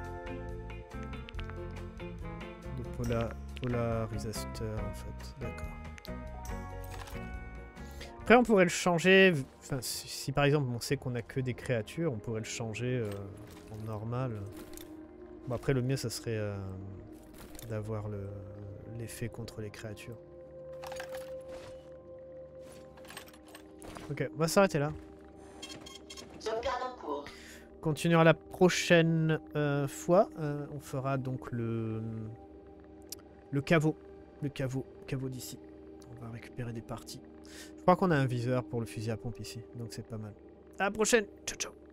de pola... polarisateur en fait. D'accord. Après, on pourrait le changer. Enfin, si, si par exemple on sait qu'on a que des créatures, on pourrait le changer euh, en normal. Bon, après, le mieux, ça serait euh, d'avoir l'effet contre les créatures. Ok, on va s'arrêter là. Continuera la prochaine euh, fois. Euh, on fera donc le le caveau, le caveau, caveau d'ici. On va récupérer des parties. Je crois qu'on a un viseur pour le fusil à pompe ici, donc c'est pas mal. À la prochaine. Ciao ciao.